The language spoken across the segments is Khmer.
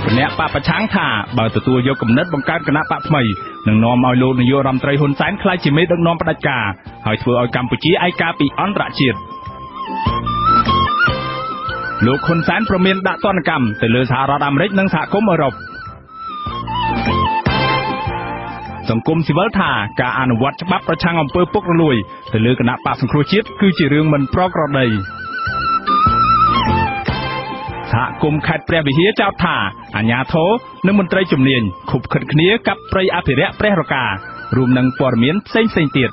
អ្នកបពប្រឆាំងថាបើទទួលយកគំនិតបង្កើតគណៈបកថ្មីនឹងនាំឲ្យលោកនាយករដ្ឋមន្ត្រីហ៊ុនសែនក្លាយជាមេដឹកនាំផ្ដាច់ការហើយធ្វើឲ្យកម្ពុជាឯកាពីអន្តរជាតិលោកហ៊ុនសែនប្រមានដាក់ទណ្ឌកម្មទៅលើសហរដ្ឋអាមេរិកនិងសហគមន៍អឺរ៉ុបសង្គមស៊ីវិលថាការអនុវត្តច្បាប់ប្រឆាំងអំពើពុករលួយទៅលើគណៈបកសង្គ្រោះជាតិគឺជារឿងមិនប្រក្រតីសហគមន៍ខេត្តព្រះវិហារចោទថាអាជ្ញាធរនិងមន្ត្រីជំនាញខុបខិតគ្នាកាប់ព្រៃអភិរក្សព្រះរការួមនឹងព័ត៌មានផ្សេងៗទៀត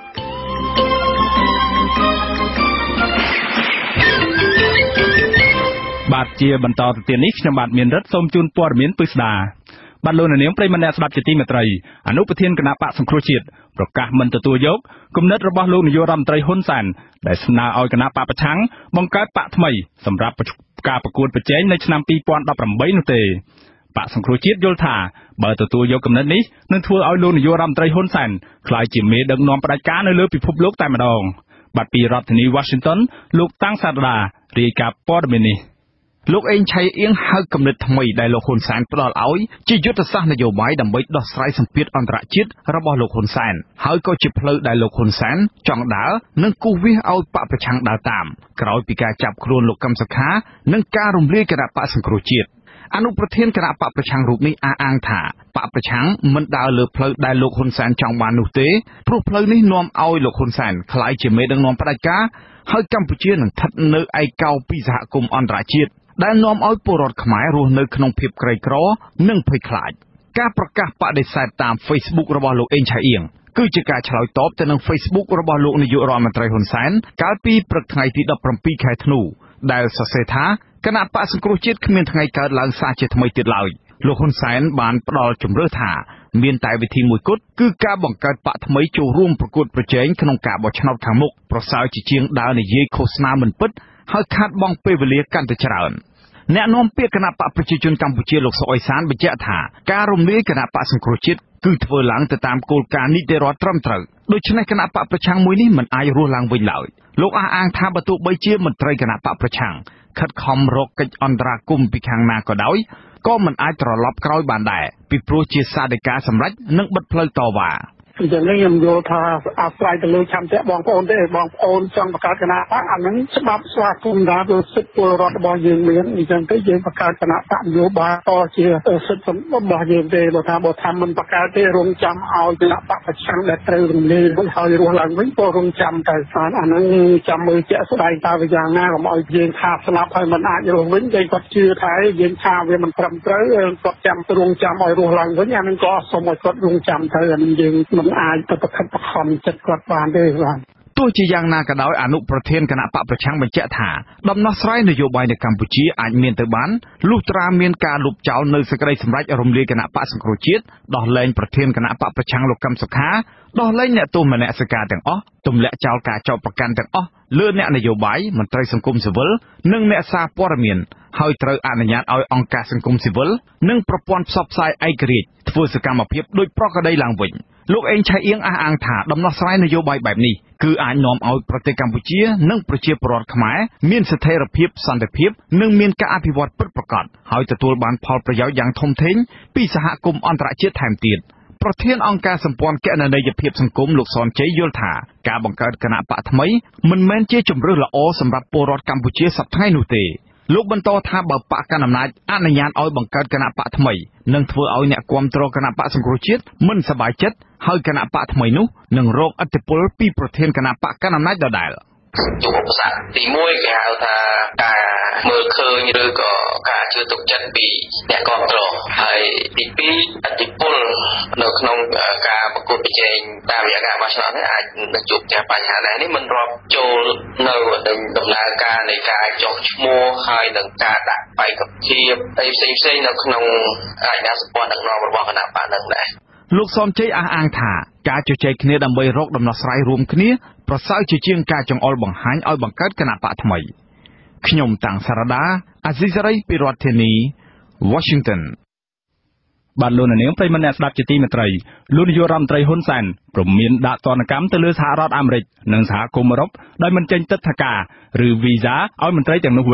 បាទជាបន្តទៅទៀតនេះខ្ញុំបាទមានរិទ្ធសូមជូនព័ត៌មានពិស្ដាបាទលោកនាងប្រិយមិត្តអ្នកស្ដាប់ជាទីមេត្រីអនុប្រធានគណៈបកសង្គ្រោះជាតិប្រកាសមិនទទួលយកគំនិតរបស់លោកនាយករដ្ឋមន្ត្រីហ៊ុនសែនដែលស្នើឲ្យគណៈបកប្រឆាំងបង្កើតបកថ្មីសម្រាប់ការប្រកួតប្រជែងនៅឆ្នាំ2018នោះទេបកសង្គ្រោះជាតិយល់ថាបើទទួលយកគំនិតនេះនឹងធ្វើឲ្យលោកនាយករដ្ឋមន្ត្រីហ៊ុនសែនក្លាយជាមេដឹកនាំផ្ដាច់ការនៅលើពិភពលោកតែម្ដងបាទពីរដ្ឋធានី Washington លោកតាំងសារដារាយការណ៍ព័ត៌មាននេះលោកអេងឆៃអៀងហៅគំនិតថ្មីដែលលោកហ៊ុនសែនផ្ដល់ឲ្យជាយុទ្ធសាស្ត្រនយោបាយដើម្បីដោះស្រាយសម្ពាធអន្តរជាតិរបស់លោកហ៊ុនសែនហើយក៏ជាផ្លូវដែលលោកហ៊ុនសែនចង់ដើរនិងគូសវាសឲ្យបកប្រឆាំងដើរតាមក្រោយពីការចាប់ខ្លួនលោកកឹមសុខានិងការរំលាយគណៈបកសង្គ្រោះជាតិអនុប្រធានគណៈបកប្រឆាំងរូបនេះអះអាងថាបកប្រឆាំងមិនដើរលើផ្លូវដែលលោកហ៊ុនសែនចង់បាននោះទេព្រោះផ្លូវនេះនាំឲ្យលោកហ៊ុនសែនក្លាយជាមេដឹកនាំផ្ដាច់ការហើយកម្ពុជានឹងស្ថិតនៅឯកោពីសហគមន៍អន្តរជាតិដែលនាំឲ្យពលរដ្ឋខ្មែររស់នៅក្នុងភាពក្រីក្រនិងភ័យខ្លាចការប្រកាសបដិសេធតាម Facebook របស់លោកអេងឆៃអៀងគឺជាការឆ្លើយតបទៅនឹង Facebook របស់លោកនាយករដ្ឋមន្ត្រីហ៊ុនសែនកាលពីព្រឹកថ្ងៃទី17ខែធ្នូដែលសរសេរថាគណៈបកសង្គ្រោះជាតិគ្មានថ្ងៃកើតឡើងសារជាថ្មីទៀតឡើយលោកហ៊ុនសែនបានផ្ដល់ជំរឿថាមានតែវិធីមួយគត់គឺការបង្កើតបកថ្មីចូលរួមប្រកួតប្រជែងក្នុងការបោះឆ្នោតខាងមុខប្រសើរជាជាងដើរនិយាយឃោសនាមិនពិតហើយខាតបង់ពេលវេលាកាន់តែច្រើនអ្នកនាំពាក្យគណៈបកប្រជាជនកម្ពុជាលោកសុកអេសានបញ្ជាក់ថាការរំលាយគណៈបកសង្គ្រោះជាតិគឺធ្វើឡើងទៅតាមគោលការណ៍នីតិរដ្ឋត្រឹមត្រូវដូច្នេះគណៈបកប្រឆាំងមួយនេះមិនអាចរស់ឡើងវិញឡើយលោកអះអាងថាបើទោះបីជាមន្ត្រីគណៈបកប្រឆាំងខិតខំរកកិច្ចអន្តរាគមន៍ពីខាងណាក៏ដោយក៏មិនអាចត្រឡប់ក្រោយបានដែរពីព្រោះជាសាធិការសម្រេចនិងបិទផ្លូវតវ៉ាអញ្ចឹងខ្ញុំយល់ថាអាស្រ័យទៅលើឆន្ទៈបងប្អូនទេបងប្អូនចង់បង្កើតគណៈបកអាហ្នឹងច្បាប់ស្វាគមន៍ថាវាសិទ្ធិពលរដ្ឋរបស់យើងមានអញ្ចឹងទៅយើងបង្កើតគណៈបកនយោបាយតជាសិទ្ធិរបស់យើងទេបើថាមិនបង្កើតទេរងចាំឲ្យគណៈបកប្រឆាំងដែលត្រូវរំលាយរួចហើយរស់ឡើងវិញក៏រងចាំតែអាហ្នឹងចាំមើលជាក់ស្ដែងតើវាយ៉ាងណាកុំឲ្យយើងថាស្លាប់ហើយមិនអាចរស់វិញគេគាត់ជឿថាយើងថាវាមិនត្រឹមត្រូវគាត់ចាំរងចាំឲ្យរស់ឡើងវិញអាហ្នឹងក៏សូមឲ្យគាត់រងចាំទៅអាហ្នឹងយើងអាចទៅប្រខិតប្រខំចិត្តគាត់បានទេបាទទោះជាយ៉ាងណាក៏ដោយអនុប្រធានគណៈបកប្រឆាំងបញ្ជាក់ថាដំណោះស្រាយនយោបាយនៅកម្ពុជាអាចមានទៅបានលុះត្រាមានការលុបចោលនៅសេចក្តីសម្រេចរំលាយគណៈបកសង្គ្រោះជាតិដោះលែងប្រធានគណៈបកប្រឆាំងលោកកឹមសុខាដោះលែងអ្នកទោសមនសិការទាំងអស់ទម្លាក់ចោលការចោទប្រកាន់ទាំងអស់លើអ្នកនយោបាយមន្ត្រីសង្គមស៊ីវិលនិងអ្នកសារព័ត៌មានហើយត្រូវអនុញ្ញាតឲ្យអង្គការសង្គមស៊ីវិលនិងប្រព័ន្ធផ្សព្វផ្សាយឯករាជ្យធ្វើសកម្មភាពដោយប្រក្រតីឡើងវិញលោកអេងឆៃអៀងអះអាងថាដំណោះស្រាយនយោបាយបែបនេះគឺអាចនាំឲ្យប្រទេសកម្ពុជានិងប្រជាពលរដ្ឋខ្មែរមានស្ថិរភាពសន្តិភាពនិងមានការអភិវឌ្ឍពិតប្រាកដហើយទទួលបានផលប្រយោជន៍យ៉ាងធំធេងពីសហគមន៍អន្តរជាតិថែមទៀតប្រធានអង្គការសម្ព័ន្ធគណនេយ្យភាពសង្គមលោកសនជ័យយល់ថាការបង្កើតគណៈបកថ្មីមិនមែនជាជម្រើសល្អសម្រាប់ពលរដ្ឋកម្ពុជាសប្តាហ៍នោះទេលោកបន្តថាបើបកកណ្ដាលអំណាចអនុញ្ញាតឲ្យបង្កើតគណៈបកថ្មីនឹងធ្វើឲ្យអ្នកគាំទ្រគណៈបកសង្គ្រោះជាតិមិនសប្បាយចិត្តហើយគណៈបកថ្មីនោះនឹងរងឥទ្ធិពលពីប្រធានគណៈបកកណ្ដាលអំណាចដដែលជួបឧបសគ្គទី1គេហៅថាការមើលឃើញឬក៏ការជឿទុកចិត្តពីអ្នកគាំទ្រហើយទី2ឥទ្ធិពលនៅក្នុងការប្រកួតប្រជែងតាមរយៈការបោះឆ្នោតនេះអាចនឹងជួបប្រទះបញ្ហាដែរនេះមិនរាប់ចូលនៅដំណើរការនៃការចុះឈ្មោះហើយនឹងការដាក់បេក្ខភាពផ្សេងនៅក្នុងអាជ្ញាសម្ព័ន្ធដឹកនាំរបស់គណៈបកនឹងដែរលោកសំជ័យអះអាងថាការជជែកគ្នាដើម្បីរកដំណោះស្រាយរួមគ្នាប្រសើរជាជាងការចង្អុលបង្ហាញឲ្យបង្កើតគណៈបកថ្មីខ្ញុំតាំងសារ៉ាអាស៊ីសេរីពីរដ្ឋធានី Washington បាទលោកនាងប្រិយមិត្តអ្នកស្ដាប់ជាទីមេត្រីលោកនាយករដ្ឋមន្ត្រីហ៊ុនសែនព្រមមានដាក់ទណ្ឌកម្មទៅលើសហរដ្ឋអាមេរិកនិងសហគមន៍អឺរ៉ុបដោយមិនចេញទិដ្ឋាការឬវីសាឲ្យមន្ត្រីទាំងនោះវិញ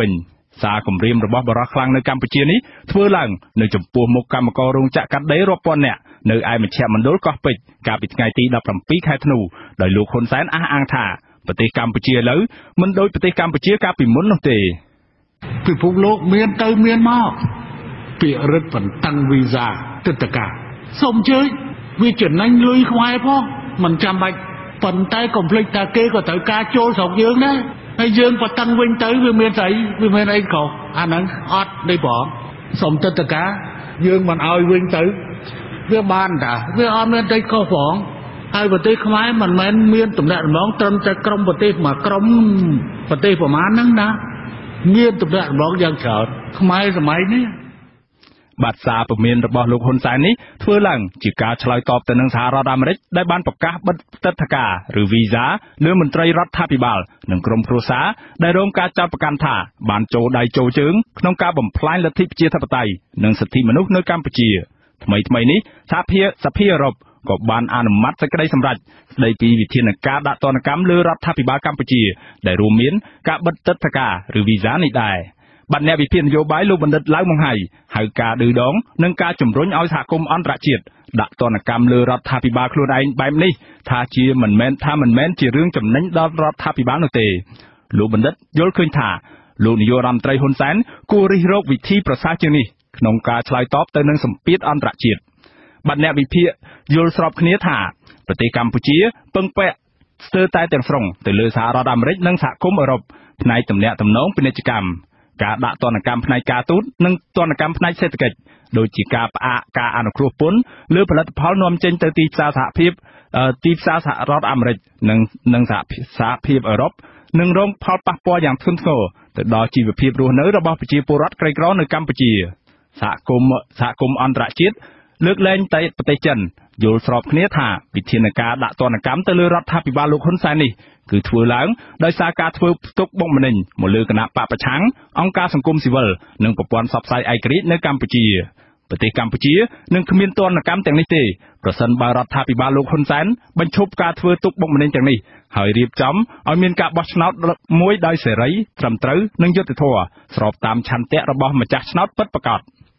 សារគម្រាមរបស់បរិសុទ្ធខ្លាំងនៅកម្ពុជានេះធ្វើឡើងនៅចំពោះមុខកម្មកររោងចក្រកាត់ដេររាប់ពាន់នាក់នៅឯមជ្ឈមណ្ឌលកោះពេជ្រកាលពីថ្ងៃទី17ខែធ្នូដោយលោកហ៊ុនសែនអះអាងថាប្រទេសកម្ពុជាឥឡូវមិនដូចប្រទេសកម្ពុជាកាលពីមុននោះទេពិភពលោកមានទៅមានមកពាក្យរឹតបន្តឹងវីសាទិដ្ឋាការសូមជើញវាចំណេញលុយខ្មែរផងមិនចាំបាច់ប៉ុន្តែកុំភ្លេចថាគេក៏ត្រូវការចូលស្រុកយើងដែរហើយយើងបន្តឹងវិញទៅវាមានស្អីវាមានអីខុសអាហ្នឹងអត់ទេបងសូមទិដ្ឋាការយើងមិនឲ្យវិញទៅវាបានតាវាអត់មានអីខុសផងហើយប្រទេសខ្មែរមិនមែនមានតំណែងតំណងត្រឹមតែក្រុមប្រទេសមួយក្រុមប្រទេសប្រមាណហ្នឹងណាមានតំណែងតំណងយ៉ាងច្រើនខ្មែរសម័យនេះបាទសារពមៀនរបស់លោកហ៊ុនសែននេះធ្វើឡើងជាការឆ្លើយតបទៅនឹងសហរដ្ឋអាមេរិកដែលបានប្រកាសបិទទិដ្ឋាការឬវីសាលើមន្ត្រីរដ្ឋាភិបាលនិងក្រុមគ្រួសារដែលរងការចោទប្រកាន់ថាបានចូលដៃចូលជើងក្នុងការបំផ្លាញលទ្ធិប្រជាធិបតេយ្យនិងសិទ្ធិមនុស្សនៅកម្ពុជាថ្មីនេះសភាអឺរ៉ុបក៏បានអនុម័តសេចក្តីសម្រេចស្តីពីវិធានការដាក់ទណ្ឌកម្មលើរដ្ឋាភិបាលកម្ពុជាដែលរួមមានការបិទទិដ្ឋាការឬវីសានេះដែរបាទអ្នកវិភាគនយោបាយលោកបណ្ឌិតឡៅម៉ុងហៃហៅការឌឺដងនិងការជំរុញឲ្យសហគមន៍អន្តរជាតិដាក់ទណ្ឌកម្មលើរដ្ឋាភិបាលខ្លួនឯងបែបនេះថាមិនមែនជារឿងចំណេញដល់រដ្ឋាភិបាលនោះទេលោកបណ្ឌិតយល់ឃើញថាលោកនាយករដ្ឋមន្ត្រីហ៊ុនសែនគួររិះរកវិធីប្រសើរជាងនេះក្នុងការឆ្លើយតបទៅនឹងសម្ពាធអន្តរជាតិបាទអ្នកវិភាគយល់ស្របគ្នាថាប្រទេសកម្ពុជាពឹងពាក់ស្ទើរតែទាំងស្រុងទៅលើសហរដ្ឋអាមេរិកនិងសហគមន៍អឺរ៉ុបផ្នែកទំនាក់ទំនងពាណិជ្ជកម្មការដាក់ទណ្ឌកម្មផ្នែកការទូតនិងទណ្ឌកម្មផ្នែកសេដ្ឋកិច្ចដូចជាការផ្អាកការអនុគ្រោះពន្ធលើផលិតផលនាំចេញទៅទីផ្សារសហរដ្ឋអាមេរិកនិងសហភាពអឺរ៉ុបនឹងរងផលប៉ះពាល់យ៉ាងធ្ងន់ធ្ងរទៅដល់ជីវភាពរស់នៅរបស់ប្រជាពលរដ្ឋក្រីក្រនៅកម្ពុជាសហគមន៍អន្តរជាតិលើកលែងតែប្រទេសចិនយល់ស្របគ្នាថាវិធានការដាក់ទណ្ឌកម្មទៅលើរដ្ឋាភិបាលលោកហ៊ុនសែននេះគឺធ្វើឡើងដោយសារការធ្វើផ្ទុកបុកម្នេញមកលើគណៈបកប្រឆាំងអង្គការសង្គមស៊ីវិលនិងប្រព័ន្ធផ្សព្វផ្សាយឯករាជ្យនៅកម្ពុជាប្រទេសកម្ពុជានឹងគ្មានទណ្ឌកម្មទាំងនេះទេប្រសិនបើរដ្ឋាភិបាលលោកហ៊ុនសែនបញ្ឈប់ការធ្វើទុកបុកម្នេញទាំងនេះហើយរៀបចំឲ្យមានការបោះឆ្នោតមួយដោយសេរីត្រឹមត្រូវនិងយុត្តិធម៌ស្របតាមឆន្ទៈរបស់ម្ចាស់ឆ្នោតពិតប្រាកដ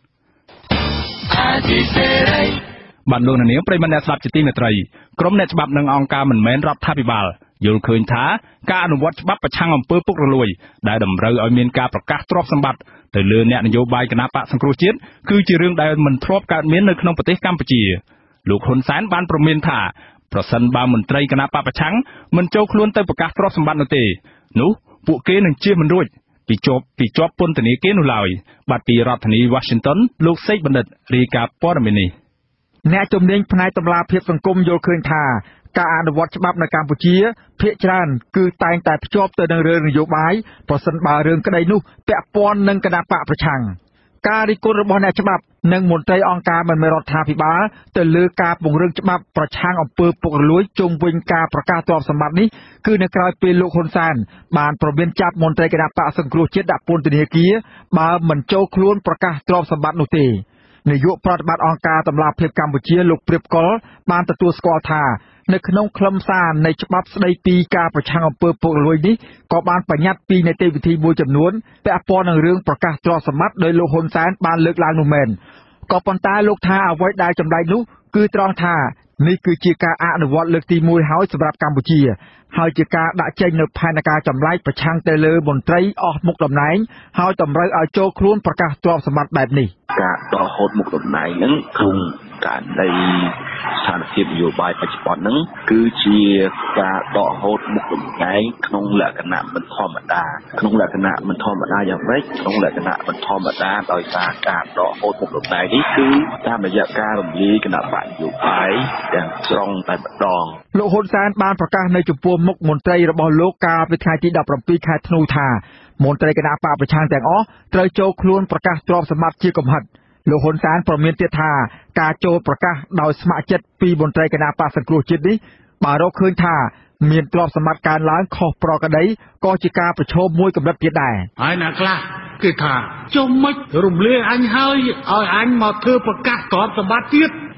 បានលោកនាងប្រិយមិត្តអ្នកស្ដាប់ជាទីមេត្រីក្រុមអ្នកច្បាប់និងអង្គការមិនមែនរដ្ឋាភិបាលយល់ឃើញថាការអនុវត្តច្បាប់ប្រឆាំងអំពើពុករលួយដែលតម្រូវឲ្យមានការប្រកាសទ្រព្យសម្បត្តិទៅលើអ្នកនយោបាយគណបកសង្គ្រោះជាតិគឺជារឿងដែលមិនធ្លាប់កើតមាននៅក្នុងប្រទេសកម្ពុជាលោកហ៊ុនសែនបានព្រមានថាប្រសិនបើមន្ត្រីគណបកប្រឆាំងមិនចូលខ្លួនទៅប្រកាសទ្រព្យសម្បត្តិនោះទេនោះពួកគេនឹងជៀសមិនរួចពីជាប់ពន្ធនាគារនោះឡើយបាទពីរដ្ឋធានី Washington លោកសេកបណ្ឌិតរាយការណ៍ព័ត៌មាននេះអ្នកជំនាញផ្នែកតម្លាភាពសង្គមយល់ឃើញថាការអនុវត្តច្បាប់នៅកម្ពុជាភាគច្រើនគឺតែងតែភ្ជាប់ទៅនឹងរឿងនយោបាយប្រសិនបើរឿងក្តីនោះពាក់ព័ន្ធនឹងគណបកប្រឆាំងការរិះគន់របស់អ្នកច្បាប់និងមន្ត្រីអង្គការមិនមែនរដ្ឋាភិបាលទៅលើការពង្រឹងច្បាប់ប្រឆាំងអំពើពុករលួយជុំវិញការប្រកាសទ្រព្យសម្បត្តិនេះគឺនៅក្រៅពេលលោកហ៊ុនសែនបានប្រមានចាប់មន្ត្រីគណបកសង្គ្រោះជាតិដាក់ពន្ធនាគារបើមិនចូលខ្លួនប្រកាសទ្រព្យសម្បត្តិនោះទេនាយកប្រតិបត្តិអង្គការតម្លាភាពកម្ពុជាលោកព្រាបកុលបានទទួលស្គាល់ថានៅក្នុងខ្លឹមសារនៃច្បាប់ស្តីពីការប្រឆាំងអំពើពុករលួយនេះក៏បានបញ្ញត្តិពីនីតិវិធីមួយចំនួនពាក់ព័ន្ធនឹងរឿងប្រកាសទ្រព្យសម្បត្តិដោយលោកហ៊ុនសែនបានលើកឡើងនោះមែនក៏ប៉ុន្តែលោកថាអ្វីដែលចម្លែកនោះគឺត្រង់ថានេះគឺជាការអនុវត្តលើកទី1ហើយសម្រាប់កម្ពុជាហើយជាការដាក់ចេញនៅផែនការចម្លែកប្រឆាំងទៅលើមន្ត្រីអស់មុខតំណែងហើយតម្រូវឲ្យចូលខ្លួនប្រកាសទ្រព្យសម្បត្តិបែបនេះការដកហូតមុខតំណែងហ្នឹងក្នុងការនៃស្ថានភាពនយោបាយបច្ចុប្បន្នហ្នឹងគឺជាការដកហូតមុខតំណែងក្នុងលក្ខណៈមិនធម្មតាយ៉ាងម៉េចក្នុងលក្ខណៈមិនធម្មតាដោយសារការដកហូតមុខតំណែងនេះគឺតាមរយៈការរំលាយគណៈបកនយោបាយទាំងស្រុងតែម្ដងលោកហ៊ុនសែនបានប្រកាសនៅចំពោះមុខមន្ត្រីរបស់លោកកាលពីថ្ងៃទី17ខែធ្នូថាមន្ត្រីគណៈបកប្រឆាំងទាំងអស់ត្រូវចូលខ្លួនប្រកាសទ្រព្យសម្បត្តិជាកំហិតលោកហ៊ុនសែនប្រមានទៀតថាការចូលប្រកាសដោយស្ម័គ្រចិត្តពីមន្ត្រីគណៈបកសង្គ្រោះជាតិនេះបើរកឃើញថាមានទ្រព្យសម្បត្តិកើនឡើងខុសប្រក្រតីក៏ជាការប្រឈមមួយកម្រិតទៀតដែរហើយអ្នកខ្លះគេថាចុំមិនរំលាយអញហើយឲ្យអញមកធ្វើប្រកាសទ្រព្យសម្បត្តិទៀត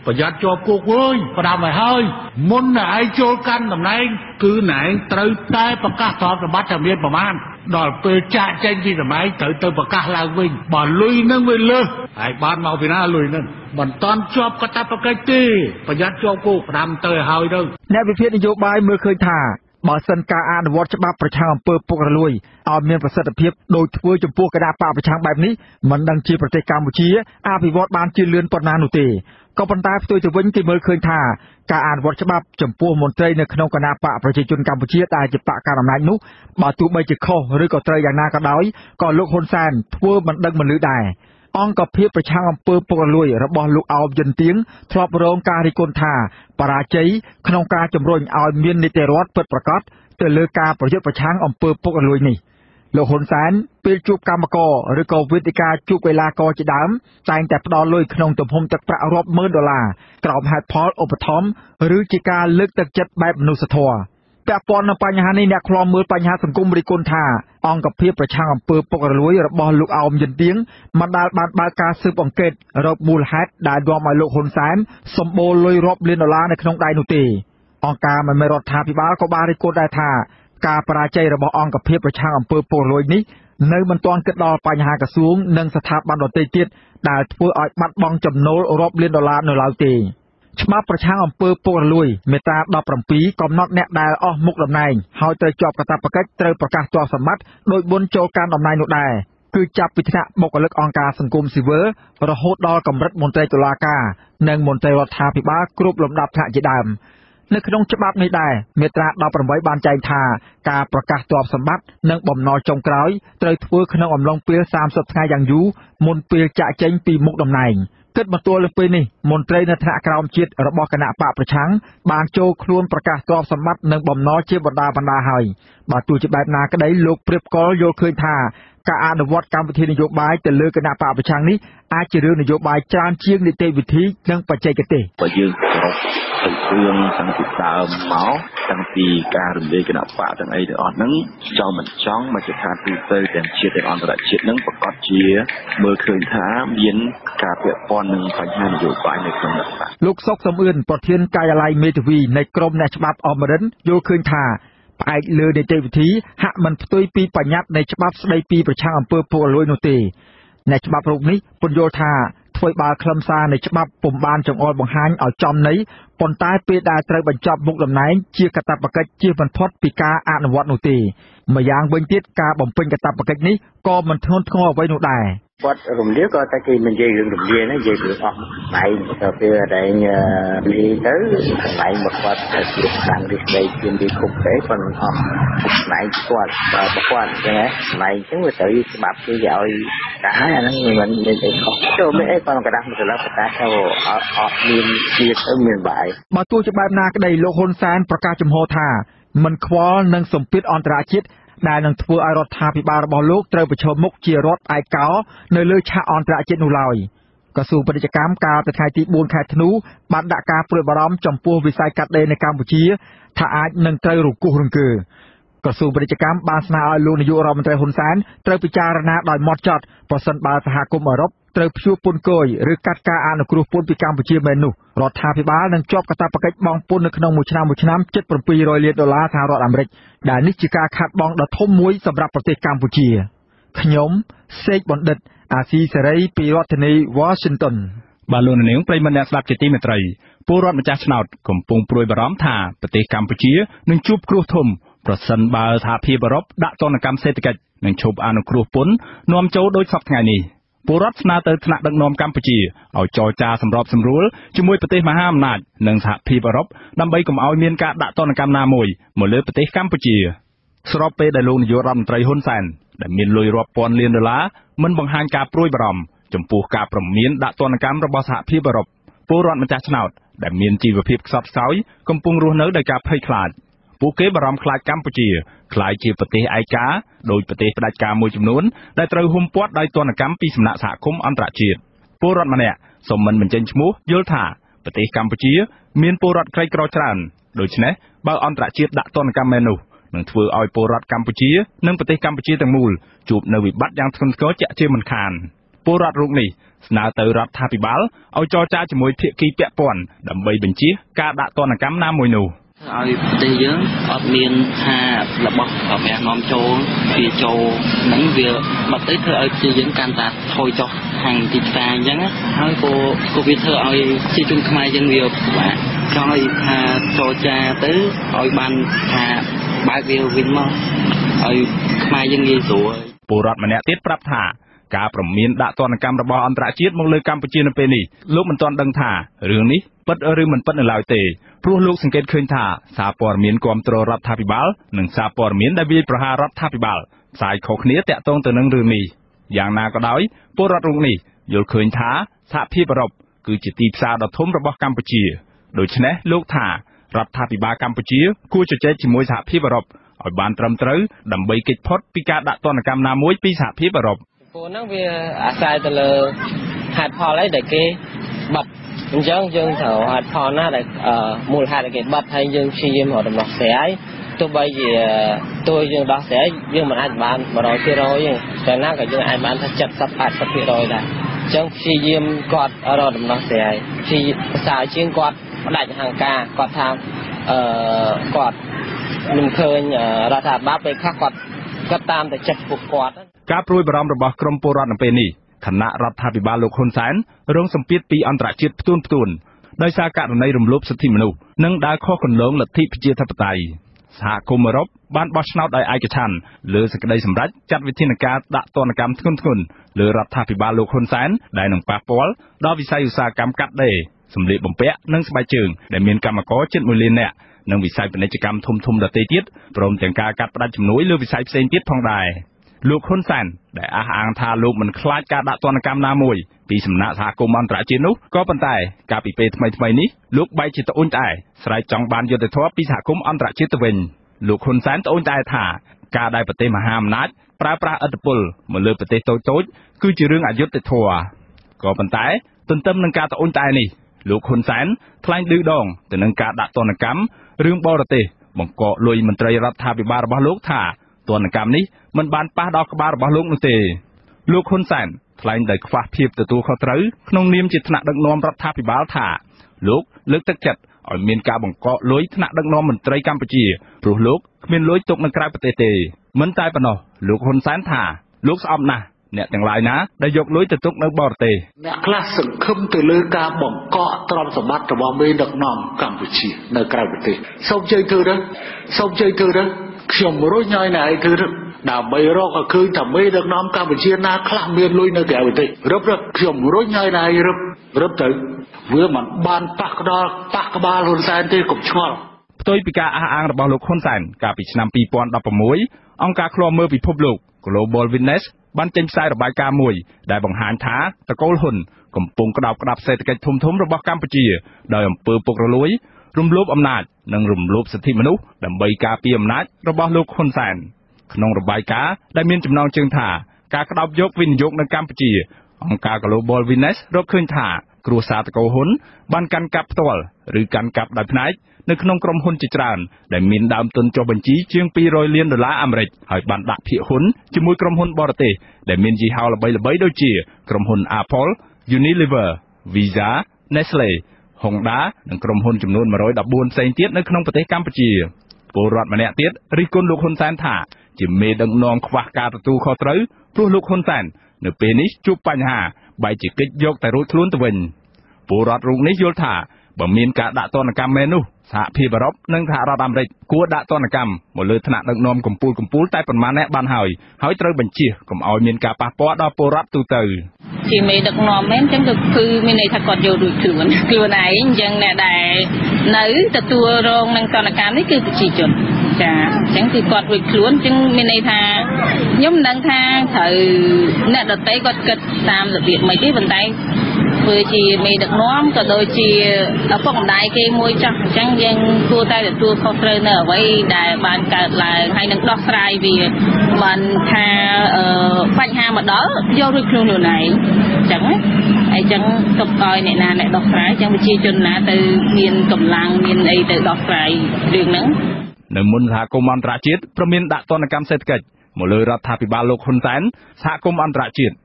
ប្រយ័ត្នជាប់គុកអើយផ្ដាំឲ្យហើយមុនតែឯងចូលកាន់តំណែងគឺណែត្រូវតែប្រកាសទ្រព្យសម្បត្តិថាមានប្រមាណដល់ពេលចាក់ចេញពីតំណែងត្រូវទៅប្រកាសឡើងវិញបើលុយនឹងវាលើសហើយបានមកពីណាលុយនឹងមិនតាន់ជាប់កាតព្វកិច្ចទេប្រយ័ត្នជាប់គុកផ្ដាំទៅឲ្យហើយទៅអ្នកវិភាគនយោបាយមើលឃើញថាបើសិនការអនុវត្តច្បាប់ប្រឆាំងអំពើពុករលួយឲ្យមានប្រសិទ្ធភាពដោយធ្វើចំពោះគណៈបកប្រឆាំងបែបនេះមិនដឹងជាប្រទេសកម្ពុជាអភិវឌ្ឍបានជាលឿនប៉ុណ្ណានោះទេក៏ប៉ុន្តែផ្ទុយទៅវិញគេមើលឃើញថាការអនុវត្តច្បាប់ចំពោះមន្ត្រីនៅក្នុងគណៈបកប្រជាជនកម្ពុជាដែលជាបកកណ្ដាលអំណាចនោះបើទោះបីជាខុសឬក៏ត្រូវយ៉ាងណាក៏ដោយក៏លោកហ៊ុនសែនធ្វើមិនដឹងមិនឮដែរអង្គភាពប្រឆាំងអំពើពុករលួយរបស់លោកអោបយិនទៀងធ្លាប់រងការរិះគន់ថាបរាជ័យក្នុងការជំរុញឲ្យមាននីតិរដ្ឋពិតប្រាកដទៅលើការប្រយុទ្ធប្រឆាំងអំពើពុករលួយនេះលោកហ៊ុនសែនពេលជួបកម្មករឬក៏វេទិកាជួបកីឡាករជាដើមតែងតែផ្ដល់លុយក្នុងទំហំទឹកប្រាក់រាប់ម៉ឺនដុល្លារក្រោមហេតុផលឧបត្ថម្ភឬជាការលើកទឹកចិត្តបែបមនុស្សធម៌ពាក់ព័ន្ធនឹងបញ្ហានេះអ្នកខ្លាំមើលបញ្ហាសង្គមរិះគន់ថាអង្គភាពប្រឆាំងអំពើពុករលួយរបស់លោកអោមយិនទៀងមិនដែលបានបើកការស៊ើបអង្កេតរកមូលហេតុដែលនាំឲ្យលោកហ៊ុនសែនសម្បូរលុយរាប់លានដុល្លារនៅក្នុងដៃនោះទេអង្គការមិនមែនរដ្ឋាភិបាលក៏បានរិះគន់ដែរថាការបរាជ័យរបស់អង្គភាពប្រឆាំងអំពើពុករលួយនេះនៅមិនទាន់គិតដល់បញ្ហាក្រសួងនិងស្ថាប័នដទៃទៀតដែលធ្វើឲ្យបាត់បង់ចំណូលរាប់លានដុល្លារនៅឡើយទេច្បាប់ប្រឆាំងអំពើពុករលួយមាត្រា17កំណត់អ្នកដែលអស់មុខតំណែងហើយត្រូវជាប់កាតព្វកិច្ចត្រូវប្រកាសទ្រព្យសម្បត្តិដោយមុនចូលកាន់តំណែងនោះដែរគឺចាប់ពីថ្នាក់បុគ្គលិកអង្គការសង្គមស៊ីវិលរហូតដល់កម្រិតមន្ត្រីតុលាការនិងមន្ត្រីរដ្ឋាភិបាលគ្រប់លំដាប់ថ្នាក់ជាដើមនៅក្នុងច្បាប់នេះដែរមាត្រា18បានចែងថាការប្រកាសទ្រព្យសម្បត្តិនិងបំណុលចុងក្រោយត្រូវធ្វើក្នុងអំឡុងពេល30ថ្ងៃយ៉ាងយូរមុនពេលចាក់ចេញពីមុខតំណែងគិតមកទល់នឹងពេលនេះមន្ត្រីនៅថ្នាក់ក្រោមជាតិរបស់គណៈបកប្រឆាំងបានចូលខ្លួនប្រកាសទ្រព្យសម្បត្តិនិងបំណុលជាបណ្ដាហើយបើទោះជាបែបណាក្តីលោកព្រៀបកលយល់ឃើញថាការអនុវត្តកម្មវិធីនយោបាយទៅលើគណៈបកប្រឆាំងនេះអាចជារឿងនយោបាយច្រើនជាងនីតិវិធីនិងបច្ចេកទេសបើយើងសរុបទៅរឿងតាំងពីដើមមកតាំងពីការរំលាយគណៈបកទាំងអីទាំងអស់ហ្នឹងចង់មិនចង់មកជាថាទូទៅទាំងជាតិទាំងអន្តរជាតិហ្នឹងប្រកាសជាមើលឃើញថាមានការពាក់ព័ន្ធនឹងបញ្ហានយោបាយនៅក្នុងគណៈបកលោកសុកសំអឿនប្រធានការិយាល័យមេធាវីនៃក្រមអ្នកច្បាប់អមរិនយល់ឃើញថាផ្អែកលើនីតិវិធីហាក់មិនផ្ទុយពីបញ្ញត្តិនៃច្បាប់ស្តីពីប្រឆាំងអំពើពុករលួយនោះទេអ្នកច្បាប់រូបនេះពន្យល់ថាធ្វើឲ្យខ្លឹមសារនៃច្បាប់ពុំបានចង្អុលបង្ហាញឲ្យចំន័យប៉ុន្តែពេលដែលត្រូវបញ្ចប់មុខតំណែងជាកាតព្វកិច្ចជៀសមិនផុតពីការអនុវត្តនោះទេម្យ៉ាងវិញទៀតការបំពេញកាតព្វកិច្ចនេះក៏មិនធ្ងន់ធ្ងរអ្វីនោះដែរគាត់រំលាយក៏តែគេមិននិយាយរឿងរំលាយណានិយាយរឿងអស់ណៃទៅពេលដែលលីទៅណៃមកគាត់ទៅជាខាងរិះដីជាពីគុកទេប៉ុន្តែអស់ណៃគាត់បើគាត់អញ្ចឹងណៃអញ្ចឹងវាទៅច្បាប់គេឲ្យកាហើយអាហ្នឹងមិនមានអីខុសចូលមិនអីគាត់កដាស់មកស្លាប់ប្រកាសថាអស់មានជាតិទៅមានបាយបើទោះជាបែបណាក្តីលោកហ៊ុនសែនប្រកាសចំហថាមិនខ្វល់នឹងសម្ពាធអន្តរជាតិដែលនឹងធ្វើឲ្យរដ្ឋាភិបាលរបស់លោកត្រូវប្រឈមមុខជារដ្ឋឯកោនៅលើឆាកអន្តរជាតិនោះឡើយក្រសួងពាណិជ្ជកម្មកាលពីថ្ងៃទី4ខែធ្នូបានដាក់ការព្រួយបារម្ភចំពោះវិស័យកាត់ដេរនៅកម្ពុជាថាអាចនឹងត្រូវរង្គោះរង្គើក្រសួងពាណិជ្ជកម្មបានស្នើឲ្យលោកនាយករដ្ឋមន្ត្រីហ៊ុនសែនត្រូវពិចារណាដោយហ្មត់ចត់ប្រសិនបើសហគមន៍អឺរ៉ុបត្រូវព្យួរពន្ធគយឬកាត់ការអនុគ្រោះពន្ធពីកម្ពុជាមែននោះរដ្ឋាភិបាលនឹងជាប់កាតព្វកិច្ចបង់ពន្ធនៅក្នុងមួយឆ្នាំជិត$700លានសហរដ្ឋអាមេរិកដែលនេះជាការខាត់បងដ៏ធំមួយសម្រាប់ប្រទេសកម្ពុជាខ្ញុំសេកបណ្ឌិតអាស៊ីសេរីពីរដ្ឋធានី Washington បាទលោកនាងប្រិយមិត្តអ្នកស្ដាប់ជាទីមេត្រីពលរដ្ឋម្ចាស់ឆ្នោតកំពុងព្រួយបារម្ភថាប្រទេសកម្ពុជានឹងជួបគ្រោះធំប្រសិនបើសហភាពអឺរ៉ុបដាក់ទណ្ឌកម្មសេដ្ឋកិច្ចនិងឈប់អនុគ្រោះពន្ធនាំចូលដោយសពថ្ងៃនេះពលរដ្ឋស្នើទៅថ្នាក់ដឹកនាំកម្ពុជាឲ្យចរចាសម្របសម្រួលជាមួយប្រទេសមហាអំណាចនិងសហភាពអឺរ៉ុបដើម្បីកុំឲ្យមានការដាក់ទណ្ឌកម្មណាមួយមកលើប្រទេសកម្ពុជាស្របពេលដែលលោកនាយករដ្ឋមន្ត្រីហ៊ុនសែនដែលមានលុយរាប់ពាន់លានដុល្លារមិនបង្ហាញការព្រួយបារម្ភចំពោះការប្រមានដាក់ទណ្ឌកម្មរបស់សហភាពអឺរ៉ុបពលរដ្ឋម្ចាស់ឆ្នោតដែលមានជីវភាពខ្សត់ខ្សោយកំពុងរស់នៅដោយការភ័យខ្លាចពួកគេបារម្ភខ្លាចកម្ពុជាក្លាយជាប្រទេសឯកាដោយប្រទេសផ្ដាច់ការមួយចំនួនដែលត្រូវហ៊ុមព័ទ្ធដោយទណ្ឌកម្មពីសំណាក់សហគមន៍អន្តរជាតិពលរដ្ឋម្នាក់សូមមិនបញ្ចេញឈ្មោះយល់ថាប្រទេសកម្ពុជាមានពលរដ្ឋក្រីក្រច្រើនដូច្នេះបើអន្តរជាតិដាក់ទណ្ឌកម្មមែននោះនឹងធ្វើឲ្យពលរដ្ឋកម្ពុជានិងប្រទេសកម្ពុជាទាំងមូលជួបនៅវិបត្តិយ៉ាងធ្ងន់ធ្ងរជាក់ជាមិនខានពលរដ្ឋរូបនេះស្នើទៅរដ្ឋាភិបាលឲ្យចរចាជាមួយភាគីពាក់ព័ន្ធដើម្បីបញ្ជាការដាក់ទណ្ឌកម្មណាមួយនោះឲ្យប្រទេសយើងអត់មានថារបស់ប្រមាណនាំចូលវាចូលហ្នឹងវាបាត់ទៅធ្វើឲ្យជាយើងកាន់តែថយចុះខាងទីផ្សារអញ្ចឹងហើយក៏វាធ្វើឲ្យជាជនខ្មែរយើងវាពិបាកចង់ឲ្យថាចរចាទៅឲ្យបានថាបើកវាវិញមកឲ្យខ្មែរយើងងាយស្រួលពលរដ្ឋម្នាក់ទៀតប្រាប់ថាការប្រមានដាក់ទណ្ឌកម្មរបស់អន្តរជាតិមកលើកម្ពុជានៅពេលនេះលោកមិនទាន់ដឹងថារឿងនេះពិតឬមិនពិតនៅឡើយទេព្រោះលោកសង្កេតឃើញថាសារព័ត៌មានគាំទ្ររដ្ឋាភិបាលនិងសារព័ត៌មានដែលវាយប្រហាររដ្ឋាភិបាលផ្សាយខុសគ្នាតាក់ទងទៅនឹងរឿងនេះយ៉ាងណាក៏ដោយពលរដ្ឋរូបនេះយល់ឃើញថាសហភាពអឺរ៉ុបគឺជាទីផ្សារដ៏ធំរបស់កម្ពុជាដូច្នេះលោកថារដ្ឋាភិបាលកម្ពុជាគួរជជែកជាមួយសហភាពអឺរ៉ុបឲ្យបានត្រឹមត្រូវដើម្បីគេចផុតពីការដាក់ទណ្ឌកម្មណាមួយពីសហភាពអឺរ៉ុបពួកហ្នឹងវាអាស្រ័យទៅលើហេតុផលអីដែលគេបិទអញ្ចឹងយើងត្រូវហេតុផលណាដែលមូលហេតុដែលគេបិទហើយយើងព្យាយាមរកដំណោះស្រាយទោះបីជាយើងដោះស្រាយយើងមិនអាចបាន 100% ទេតែណាក៏យើងអាចបានថា 70-80% ដែរអញ្ចឹងព្យាយាមគាត់រកដំណោះស្រាយជាភាសាជាងគាត់ផ្ដាច់អហង្ការគាត់ថាគាត់មិនឃើញរដ្ឋាភិបាលពេលខ្លះគាត់តាមតែចិត្តពួកគាត់ការព្រួយបារម្ភរបស់ក្រមពលរដ្ឋនៅពេលនេះគណៈរដ្ឋាភិបាលលោកហ៊ុនសែនរងសម្ពាធពីអន្តរជាតិផ្ទួនដោយសារករណីរំលោភសិទ្ធិមនុស្សនិងដើរខុសគន្លងលទ្ធិប្រជាធិបតេយ្យសហគមន៍អឺរ៉ុបបានបោះឆ្នោតដោយឯកច្ឆន្ទលើសេចក្តីសម្រេចចាត់វិធានការដាក់ទណ្ឌកម្មធ្ងន់ធ្ងរលើរដ្ឋាភិបាលលោកហ៊ុនសែនដែលនឹងប៉ះពាល់ដល់វិស័យឧស្សាហកម្មកាត់ដេរសម្លៀកបំពាក់និងស្បែកជើងដែលមានកម្មករជិត1លាននាក់និងវិស័យពាណិជ្ជកម្មធំៗដទៃទៀតព្រមទាំងការកាត់ផ្តាច់ជំនួយលើវិស័យផ្សេងទៀតផងដែរលោកហ៊ុនសែនដែលអះអាងថាលោកមិនខ្លាចការដាក់ទណ្ឌកម្មណាមួយពីសំណាក់សហគមន៍អន្តរជាតិនោះក៏ប៉ុន្តែកាលពីពេលថ្មីៗនេះលោកបែរជាត្អូញត្អែស្រែកចង់បានយុត្តិធម៌ពីសហគមន៍អន្តរជាតិទៅវិញលោកហ៊ុនសែនត្អូញត្អែថាការដែលប្រទេសមហាអំណាចប្រើប្រាស់ឥទ្ធិពលមកលើប្រទេសតូចៗគឺជារឿងអយុត្តិធម៌ក៏ប៉ុន្តែទន្ទឹមនឹងការត្អូញត្អែនេះលោកហ៊ុនសែនថ្លែងឌឺដងទៅនឹងការដាក់ទណ្ឌកម្មរឿងបរទេសបង្កកលុយមន្ត្រីរដ្ឋាភិបាលរបស់លោកថាទណ្ឌកម្មនេះមិនបានប៉ះដល់ក្បាលរបស់លោកនោះទេលោកហ៊ុនសែនថ្លែងដោយខ្វះភាពទទួលខុសត្រូវក្នុងនាមជាថ្នាក់ដឹកនាំរដ្ឋាភិបាលថាលោកលើកទឹកចិត្តឲ្យមានការបង្កកលុយថ្នាក់ដឹកនាំមន្ត្រីកម្ពុជាព្រោះលោកគ្មានលុយទុកនៅក្រៅប្រទេសទេមិនតែប៉ុណ្ណោះលោកហ៊ុនសែនថាលោកស្អប់ណាស់អ្នកទាំងឡាយណាដែលយកលុយទៅទុកនៅបរទេសអ្នកខ្លះសង្ឃឹមទៅលើការបង្កកទ្រព្យសម្បត្តិរបស់មេដឹកនាំកម្ពុជានៅក្រៅប្រទេសសូមជ័យធ្វើទៅខ្ញុំរុញឲ្យណែធ្វើទៅដើម្បីរកឲ្យឃើញថាមេដឹកនាំកម្ពុជាណាខ្លះមានលុយនៅក្រៅប្រទេសរឹបខ្ញុំរុញឲ្យណែរឹបទៅវាមិនបានប៉ះក្បាលហ៊ុនសែនទេកុំឆ្ងល់ផ្ទុយពីការអះអាងរបស់លោកហ៊ុនសែនកាលពីឆ្នាំ2016អង្គការឃ្លាំមើលពិភពលោក Global Witness បានចេញផ្សាយរបាយការណ៍មួយដែលបង្ហាញថាតកូលហ៊ុនកំពុងក្តោបក្តាប់សេដ្ឋកិច្ចធំៗរបស់កម្ពុជាដោយអំពើពុករលួយរំលោភអំណាចនិងរំលោភសិទ្ធិមនុស្សដើម្បីការពារអំណាចរបស់លោកហ៊ុនសែនក្នុងរបាយការណ៍ដែលមានចំណងជើងថាការក្តោបយកវិនិយោគនៅកម្ពុជាអង្គការ Global Witness រកឃើញថាគ្រួសារតកូលហ៊ុនបានកាន់កាប់ផ្ទាល់ឬកាន់កាប់ដោយផ្នែកនៅក្នុងក្រុមហ៊ុនជាច្រើនដែលមានដើមទុនចុះបញ្ជីជាង$200 លានអាមេរិកហើយបានដាក់ភាគហ៊ុនជាមួយក្រុមហ៊ុនបរទេសដែលមានយីហោល្បីៗដូចជាក្រុមហ៊ុន Apple, Unilever, Visa, Nestle, Honda និងក្រុមហ៊ុនចំនួន114ផ្សេងទៀតនៅក្នុងប្រទេសកម្ពុជាពលរដ្ឋម្នាក់ទៀតរិះគន់លោកហ៊ុនសែនថាជាមេដឹកនាំខ្វះការទទួលខុសត្រូវព្រោះលោកហ៊ុនសែននៅពេលនេះជួបបញ្ហាបែរជាគេចយកតែរួចខ្លួនទៅវិញពលរដ្ឋរូបនេះយល់ថាបើមានការដាក់ទណ្ឌកម្មមែននោះសហភាពអឺរ៉ុបនិងសហរដ្ឋអាមេរិកគួរដាក់ទណ្ឌកម្មមកលើថ្នាក់ដឹកនាំកំពូលតែប៉ុន្មានអ្នកបានហើយត្រូវបញ្ជាកុំឲ្យមានការប៉ះពាល់ដល់ពលរដ្ឋទូទៅជាមេដឹកនាំមែនអញ្ចឹងគឺមានន័យថាគាត់យករួចខ្លួនឯងអញ្ចឹងអ្នកដែលនៅទទួលរងនឹងទណ្ឌកម្មនេះគឺប្រជាជនចាអញ្ចឹងគឺគាត់រួចខ្លួនអញ្ចឹងមានន័យថាខ្ញុំមិនដឹងថាត្រូវអ្នកដទៃគាត់គិតតាមរបៀបមិនទេប៉ុន្តែធ្វើជាមេដឹកនាំក៏ដូចជាឪពុកម្ដាយគេមួយចាស់អញ្ចឹងយើងគួរតែទទួលខុសត្រូវនៅអ្វីដែលបានកើតឡើងហើយនឹងដោះស្រាយវាមិនថាបញ្ហាមកដល់យករួចខ្លួនខ្លួនឯងអញ្ចឹងអញ្ចឹងទុកឲ្យអ្នកណាអ្នកដោះស្រាយអញ្ចឹងប្រជាជនណាទៅមានកម្លាំងមានអីទៅដោះស្រាយរឿងហ្នឹងនៅមុនសហគមន៍អន្តរជាតិប្រមានដាក់ទណ្ឌកម្មសេដ្ឋកិច្ចមកលើរដ្ឋាភិបាលលោកហ៊ុនសែនសហគមន៍អន្តរជាតិ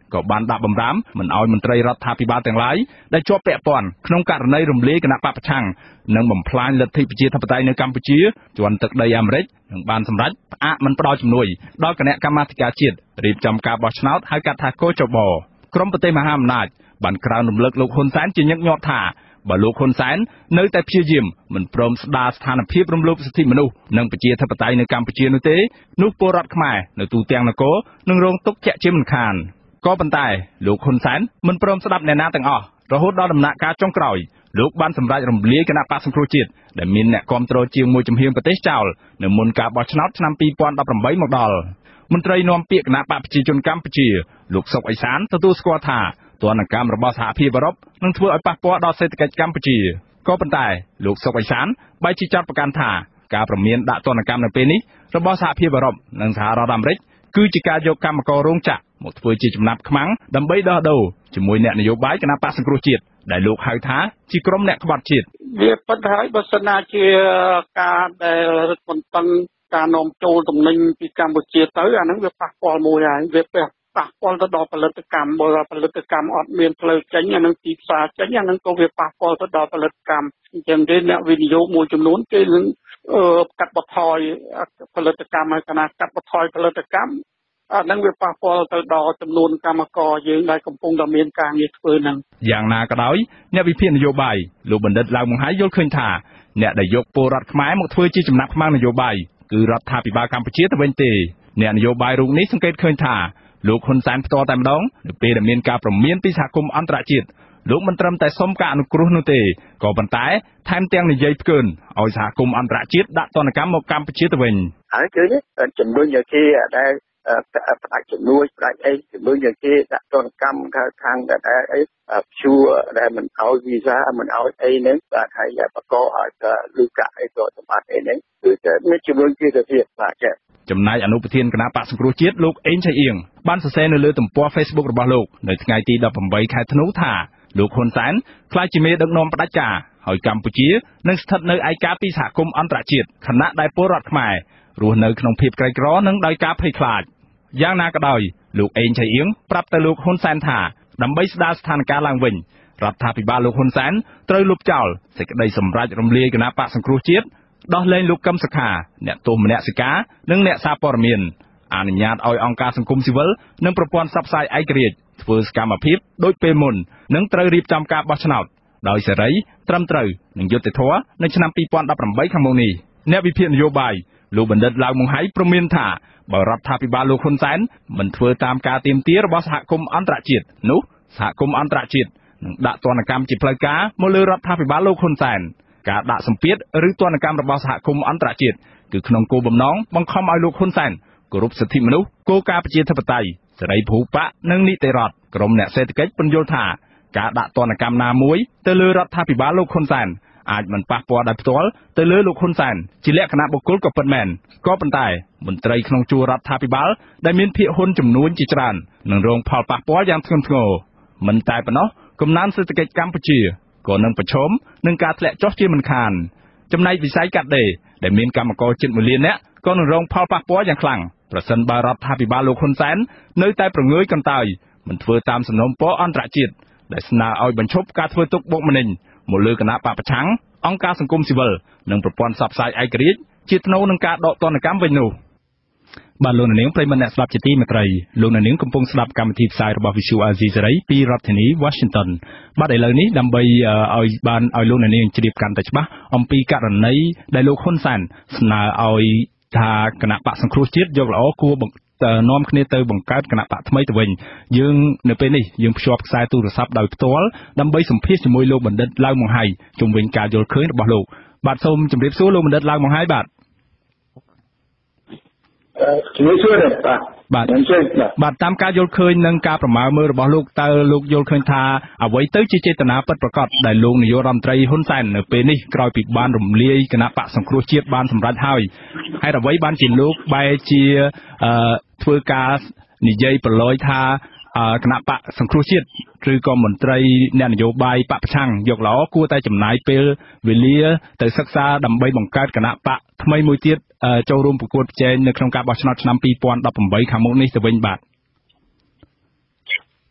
ក៏បានដាក់បំរាមមិនឲ្យមន្ត្រីរដ្ឋាភិបាលទាំងឡាយដែលជាប់ពាក់ព័ន្ធក្នុងករណីរំលាយគណៈបកប្រឆាំងនិងបំផ្លាញលទ្ធិប្រជាធិបតេយ្យនៅកម្ពុជាជាន់ទឹកដីអាមេរិកនឹងបានសម្រេចផ្អាកមិនផ្ដល់ជំនួយដល់គណៈកម្មាធិការជាតិរៀបចំការបោះឆ្នោតហៅកាត់ថាកោចបក្រមប្រទេសមហាអំណាចបានក្រើនរំលឹកលោកហ៊ុនសែនជាញឹកញាប់ថាបើលោកហ៊ុនសែននៅតែព្យាយាមមិនព្រមស្ដារស្ថានភាពរំលោភសិទ្ធិមនុស្សនិងប្រជាធិបតេយ្យនៅកម្ពុជានោះទេនោះពលរដ្ឋខ្មែរនៅទូទាំងនគរនឹងរងទុក្ខជាក់ជាមិនខានក៏ប៉ុន្តែលោកហ៊ុនសែនមិនព្រមស្ដាប់អ្នកណាទាំងអស់រហូតដល់ដំណាក់កាលចុងក្រោយលោកបានសម្រេចរំលាយគណៈបក្សសង្គ្រោះជាតិដែលមានអ្នកគាំទ្រជាងមួយចំហៀងប្រទេសចោលនៅមុនការបោះឆ្នោតឆ្នាំ2018មកដល់មន្ត្រីនាំពាក្យគណៈបកប្រជាជនកម្ពុជាលោកសុកអេសានទទួលស្គាល់ថាទណ្ឌកម្មរបស់សហភាពអឺរ៉ុបនឹងធ្វើឲ្យប៉ះពាល់ដល់សេដ្ឋកិច្ចកម្ពុជាក៏ប៉ុន្តែលោកសុកអេសានបែរជាចាត់ប្រកាន់ថាការប្រមានដាក់ទណ្ឌកម្មនៅពេលនេះរបស់សហភាពអឺរ៉ុបនិងសហរដ្ឋអាមេរិកគឺជាការយកកម្មកររោងចក្រមកធ្វើជាចំណាប់ខ្មាំងដើម្បីដោះដូរជាមួយអ្នកនយោបាយគណៈបក្សសង្គ្រោះជាតិដែលលោកហៅថាជាក្រុមអ្នកក្បត់ជាតិវាពិតហើយបើសិនណាជាការដែលរឹតបន្តឹងការនាំចូលទំនិញពីកម្ពុជាទៅអាហ្នឹងវាប៉ះពាល់មួយហើយវាប៉ះពាល់ទៅដល់ផលិតកម្មបើផលិតកម្មអត់មានផ្លូវចេញអានឹងទីផ្សារចេញអានឹងក៏វាប៉ះពាល់ទៅដល់ផលិតកម្មអញ្ចឹងទេអ្នកវិនិយោគមួយចំនួនគេនឹងកាត់បន្ថយផលិតកម្មហើយគណៈកាត់បន្ថយផលិតកម្មអានឹងវាប៉ះពាល់ទៅដល់ចំនួនកម្មករយើងដែលកំពុងតែមានការងារធ្វើហ្នឹងយ៉ាងណាក៏ដោយអ្នកវិភាគនយោបាយលោកបណ្ឌិតឡាវម៉ុងហៃយល់ឃើញថាអ្នកដែលយកពលរដ្ឋខ្មែរមកធ្វើជាចំណាប់ខ្មាំងនយោបាយគឺរដ្ឋាភិបាលកម្ពុជាទៅវិញទេអ្នកនយោបាយរូបនេះសង្កេតឃើញថាលោកហ៊ុនសែនផ្ទាល់តែម្ដងនៅពេលដែលមានការព្រមានពីសហគមន៍អន្តរជាតិលោកមិនត្រឹមតែសុំការអនុគ្រោះនោះទេក៏ប៉ុន្តែថែមទាំងនិយាយផ្កើនឲ្យសហគមន៍អន្តរជាតិដាក់ទណ្ឌកម្មមកកម្ពុជាទៅវិញហើយគឺជំនួយយកគេដែលផ្ដាច់ជំនួយផ្ដាច់អីជំនួយយកគេដាក់ទណ្ឌកម្មខាងដែលអីព្យួរដែលមិនឲ្យវីសាមិនឲ្យអីហ្នឹងបាទហើយបកឲ្យលុយកាក់អីក៏សម្បត្តិអីហ្នឹងគឺតែមានជំនួយគេទៅទៀតបាទចា៎ចំណែកអនុប្រធានគណៈបក្សសង្គ្រោះជាតិលោកអេងឆៃអៀងបានសរសេរនៅលើទំព័រ Facebook របស់លោកនៅថ្ងៃទី18ខែធ្នូថាលោកហ៊ុនសែនក្លាយជាមេដឹកនាំផ្ដាច់ការហើយកម្ពុជានឹងស្ថិតនៅឯកាពីសហគមន៍អន្តរជាតិខណៈដែលពលរដ្ឋខ្មែររស់នៅក្នុងភាពក្រីក្រនិងដោយការភ័យខ្លាចយ៉ាងណាក៏ដោយលោកអេងឆៃអៀងប្រាប់ទៅលោកហ៊ុនសែនថាដើម្បីស្ដារស្ថានភាពឡើងវិញរដ្ឋាភិបាលលោកហ៊ុនសែនត្រូវលុបចោលសេចក្តីសម្រេចរំលាយគណៈបក្សសង្គ្រោះជាតិដោះលែងលោកកឹមសុខាអ្នកទោសមនសិការនិងអ្នកសារព័ត៌មានអនុញ្ញាតឲ្យអង្គការសង្គមស៊ីវិលនិងប្រព័ន្ធផ្សព្វផ្សាយឯករាជ្យធ្វើសកម្មភាពដូចពេលមុននិងត្រូវរៀបចំការបោះឆ្នោតដោយសេរីត្រឹមត្រូវនិងយុត្តិធម៌នៅឆ្នាំ2018ខាងមុខនេះអ្នកវិភាគនយោបាយលោកបណ្ឌិតឡាវម៉ុងហៃព្រមានថាបើរដ្ឋាភិបាលលោកហ៊ុនសែនមិនធ្វើតាមការទាមទាររបស់សហគមន៍អន្តរជាតិនោះសហគមន៍អន្តរជាតិនឹងដាក់ទណ្ឌកម្មជាផ្លូវការមកលើរដ្ឋាភិបាលលោកហ៊ុនសែនការដាក់សម្ពាធឬទណ្ឌកម្មរបស់សហគមន៍អន្តរជាតិគឺក្នុងគោលបំណងបង្ខំឲ្យលោកហ៊ុនសែនគោរពសិទ្ធិមនុស្សគោលការណ៍ប្រជាធិបតេយ្យសេរីពហុបកនិងនីតិរដ្ឋក្រមអ្នកសេដ្ឋកិច្ចពន្យល់ថាការដាក់ទណ្ឌកម្មណាមួយទៅលើរដ្ឋាភិបាលលោកហ៊ុនសែនអាចមិនប៉ះពាល់ដោយផ្ទាល់ទៅលើលោកហ៊ុនសែនជាលក្ខណៈបុគ្គលក៏ពិតមែនក៏ប៉ុន្តែមន្ត្រីក្នុងជួររដ្ឋាភិបាលដែលមានភាគហ៊ុនចំនួនជាច្រើននឹងរងផលប៉ះពាល់យ៉ាងធ្ងន់ធ្ងរមិនតែប៉ុណ្ណោះកំណើនសេដ្ឋកិច្ចកម្ពុជាក៏នឹងប្រឈមនឹងការធ្លាក់ចុះជាមិនខានចំណែកវិស័យកាត់ដេរដែលមានកម្មករជិត1លាននាក់ក៏នឹងរងផលប៉ះពាល់យ៉ាងខ្លាំងប្រសិនបើរដ្ឋាភិបាលលោកហ៊ុនសែននៅតែប្រងើយកន្តើយមិនធ្វើតាមសំណូមពរអន្តរជាតិដែលស្នើឲ្យបញ្ឈប់ការធ្វើទុកបុកម្នេញមកលើគណៈបកប្រឆាំងអង្គការសង្គមស៊ីវិលនិងប្រព័ន្ធផ្សព្វផ្សាយឯករាជ្យជាថ្នូវនឹងការដកទណ្ឌកម្មវិញនោះបាទលោកនាងប្រិយមិត្តអ្នកស្ដាប់ជាទីមេត្រីលោកនាងកំពុងស្ដាប់កម្មវិធីផ្សាយរបស់ Visual Asia សេរីពីរដ្ឋធានី Washington បាទឥឡូវនេះដើម្បីឲ្យលោកនាងជ្រាបកាន់តែច្បាស់អំពីករណីដែលលោកហ៊ុនសែនស្នើឲ្យថាគណៈបក្សសង្គ្រោះជាតិយកល្អគួរនាំគ្នាទៅបង្កើតគណៈបកថ្មីទៅវិញយើងនៅពេលនេះយើងភ្ជាប់ខ្សែទូរស័ព្ទដោយផ្ទាល់ដើម្បីសម្ភាសជាមួយលោកបណ្ឌិតឡាវម៉ុងហៃជុំវិញការយល់ឃើញរបស់លោកបាទសូមជម្រាបសួរលោកបណ្ឌិតឡាវម៉ុងហៃបាទជំរាបសួរបាទតាមការយល់ឃើញនិងការប្រមាណមើលរបស់លោកតើលោកយល់ឃើញថាអ្វីទៅជាចេតនាពិតប្រាកដដែលលោកនាយករដ្ឋមន្ត្រីហ៊ុនសែននៅពេលនេះក្រោយពីបានរំលាយគណៈបកសង្គ្រោះជាតិបានសម្រេចហើយហេតុអ្វីបានជាលោកបែរជាធ្វើការនិយាយប្រឡយថាគណៈបកសង្គ្រោះជាតិឬក៏មន្ត្រីអ្នកនយោបាយបកប្រឆាំងយកល្អគួរតែចំណាយពេលវេលាទៅសិក្សាដើម្បីបង្កើតគណៈបកថ្មីមួយទៀតចូលរួមប្រកួតប្រជែងនៅក្នុងការបោះឆ្នោតឆ្នាំ2018ខាងមុខនេះទៅវិញបាទ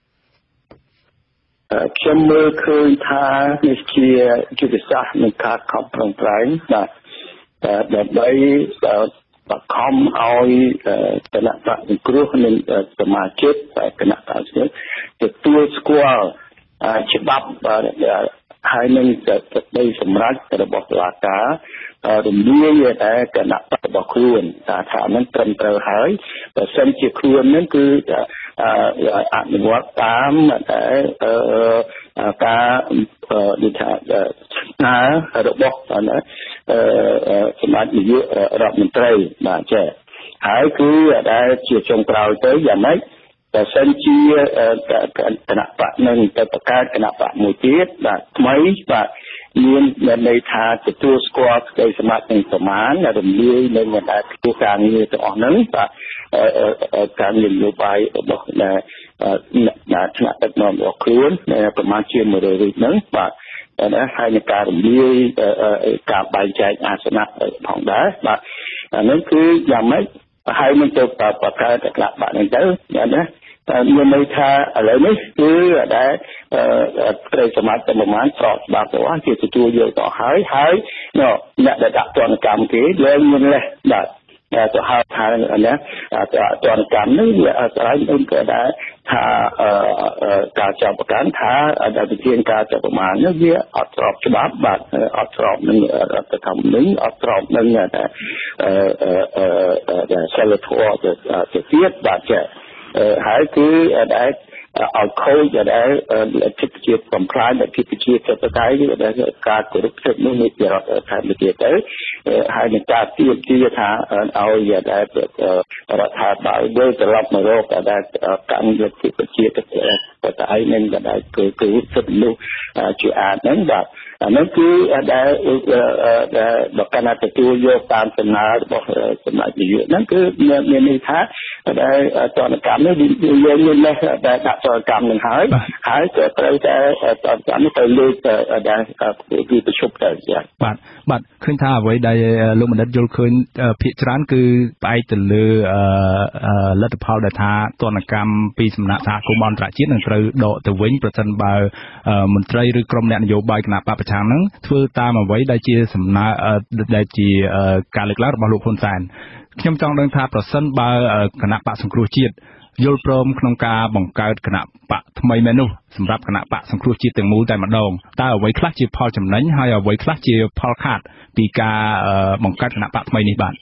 ខ្ញុំមើលឃើញថានេះជាយុទ្ធសាស្ត្រនៃការខំប្រឹងប្រែងបាទដើម្បីបខំឲ្យគណៈបកសង្គ្រោះនិងសមាជិកគណៈបកសង្គ្រោះទទួលស្គាល់ច្បាប់ហើយនឹងសេចក្តីសម្រេចរបស់តុលាការរំលាយតែគណៈបករបស់ខ្លួនថានឹងត្រឹមត្រូវហើយបើសិនជាខ្លួននឹងគឺអនុវត្តតាមតែការនិយាយថារបស់សមាជិកនាយករដ្ឋមន្ត្រីបាទចា៎ហើយគឺដែលជាចុងក្រោយទៅយ៉ាងម៉េចតែសិនជាគណៈបកនឹងទៅបង្កើតគណៈបកមួយទៀតបាទថ្មីបាទមានន័យថាទទួលស្គាល់ក្តីសមាជិកនឹងប្រមាណរំលាយនៅដែលធ្វើការងារទាំងអស់ហ្នឹងបាទការនយោបាយរបស់ថ្នាក់ដឹកនាំរបស់ខ្លួនប្រមាណជា100រូបហ្នឹងបាទហើយនឹងការរំលាយការបែងចែកអាសនៈផងដែរបាទអានេះគឺយ៉ាងម៉េចហើយនឹងទៅបង្កើតគណៈបកហ្នឹងទៅណាមានន័យថាឥឡូវនេះគឺដែលត្រូវសមាជិកប្រមាណស្របច្បាប់របស់ជាទទួលយកទៅហើយអ្នកដែលដាក់ទណ្ឌកម្មគេលែងមានលេសបាទទៅហៅថាណាទណ្ឌកម្មនេះវាអាស្រ័យនឹងក៏ដែរថាការចាប់ប្រកាន់ថាដែលវិធានការចាប់ប្រមាណនេះវាអត់ស្របច្បាប់បាទអត់ស្របនឹងរដ្ឋធម្មនុញ្ញអត់ស្របនឹងសិលធម៌ទៅទៀតបាទចា៎ហើយគឺដែលឲ្យខូចដែលសិទ្ធិជាតិបំផ្លាញសិទ្ធិជាតិសេដ្ឋកិច្ចដែលការគោរពសិទ្ធិនោះមានរដ្ឋធម្មនុញ្ញទៅហើយនឹងការទាមទារថាឲ្យដែលរដ្ឋាភិបាលវិលត្រឡប់មករកដែលកម្មលទ្ធិជាតិតែឯងនឹងដែលគឺសិទ្ធិមនុស្សជាអាចហ្នឹងបាទអានោះគឺដែលបើកណ្ដាទទួលយកតាមសំណើរបស់សមាជិកនាយកហ្នឹងគឺមានន័យថាដែលតនកម្មនេះយើងមានលេសដែលដាក់តនកម្មនឹងហើយក៏ត្រូវតែតនកម្មនេះទៅលើកដែលគឺប្រជុំទៅបាទឃើញថាអ្វីដែលលោកបណ្ឌិតយល់ឃើញភាគច្រើនគឺផ្អែកទៅលើលទ្ធផលដែលថាទនកម្មពីសំណាក់សហគមន៍អន្តរជាតិនឹងត្រូវដកទៅវិញប្រសិនបើមន្ត្រីឬក្រុមអ្នកនយោបាយគណៈបកប្រឆាំងហ្នឹងធ្វើតាមអ្វីដែលជាសំណើដែលជាការលើកឡើងរបស់លោកហ៊ុនសែនខ្ញុំចង់ដឹងថាប្រសិនបើគណៈបកសង្គ្រោះជាតិយល់ព្រមក្នុងការបង្កើតគណៈបកថ្មីមែននោះសម្រាប់គណៈបកសង្គ្រោះជាតិទាំងមូលតែម្ដងតើអ្វីខ្លះជាផលចំណេញហើយអ្វីខ្លះជាផលខាតពីការបង្កើតគណៈបកថ្មីនេះបាទ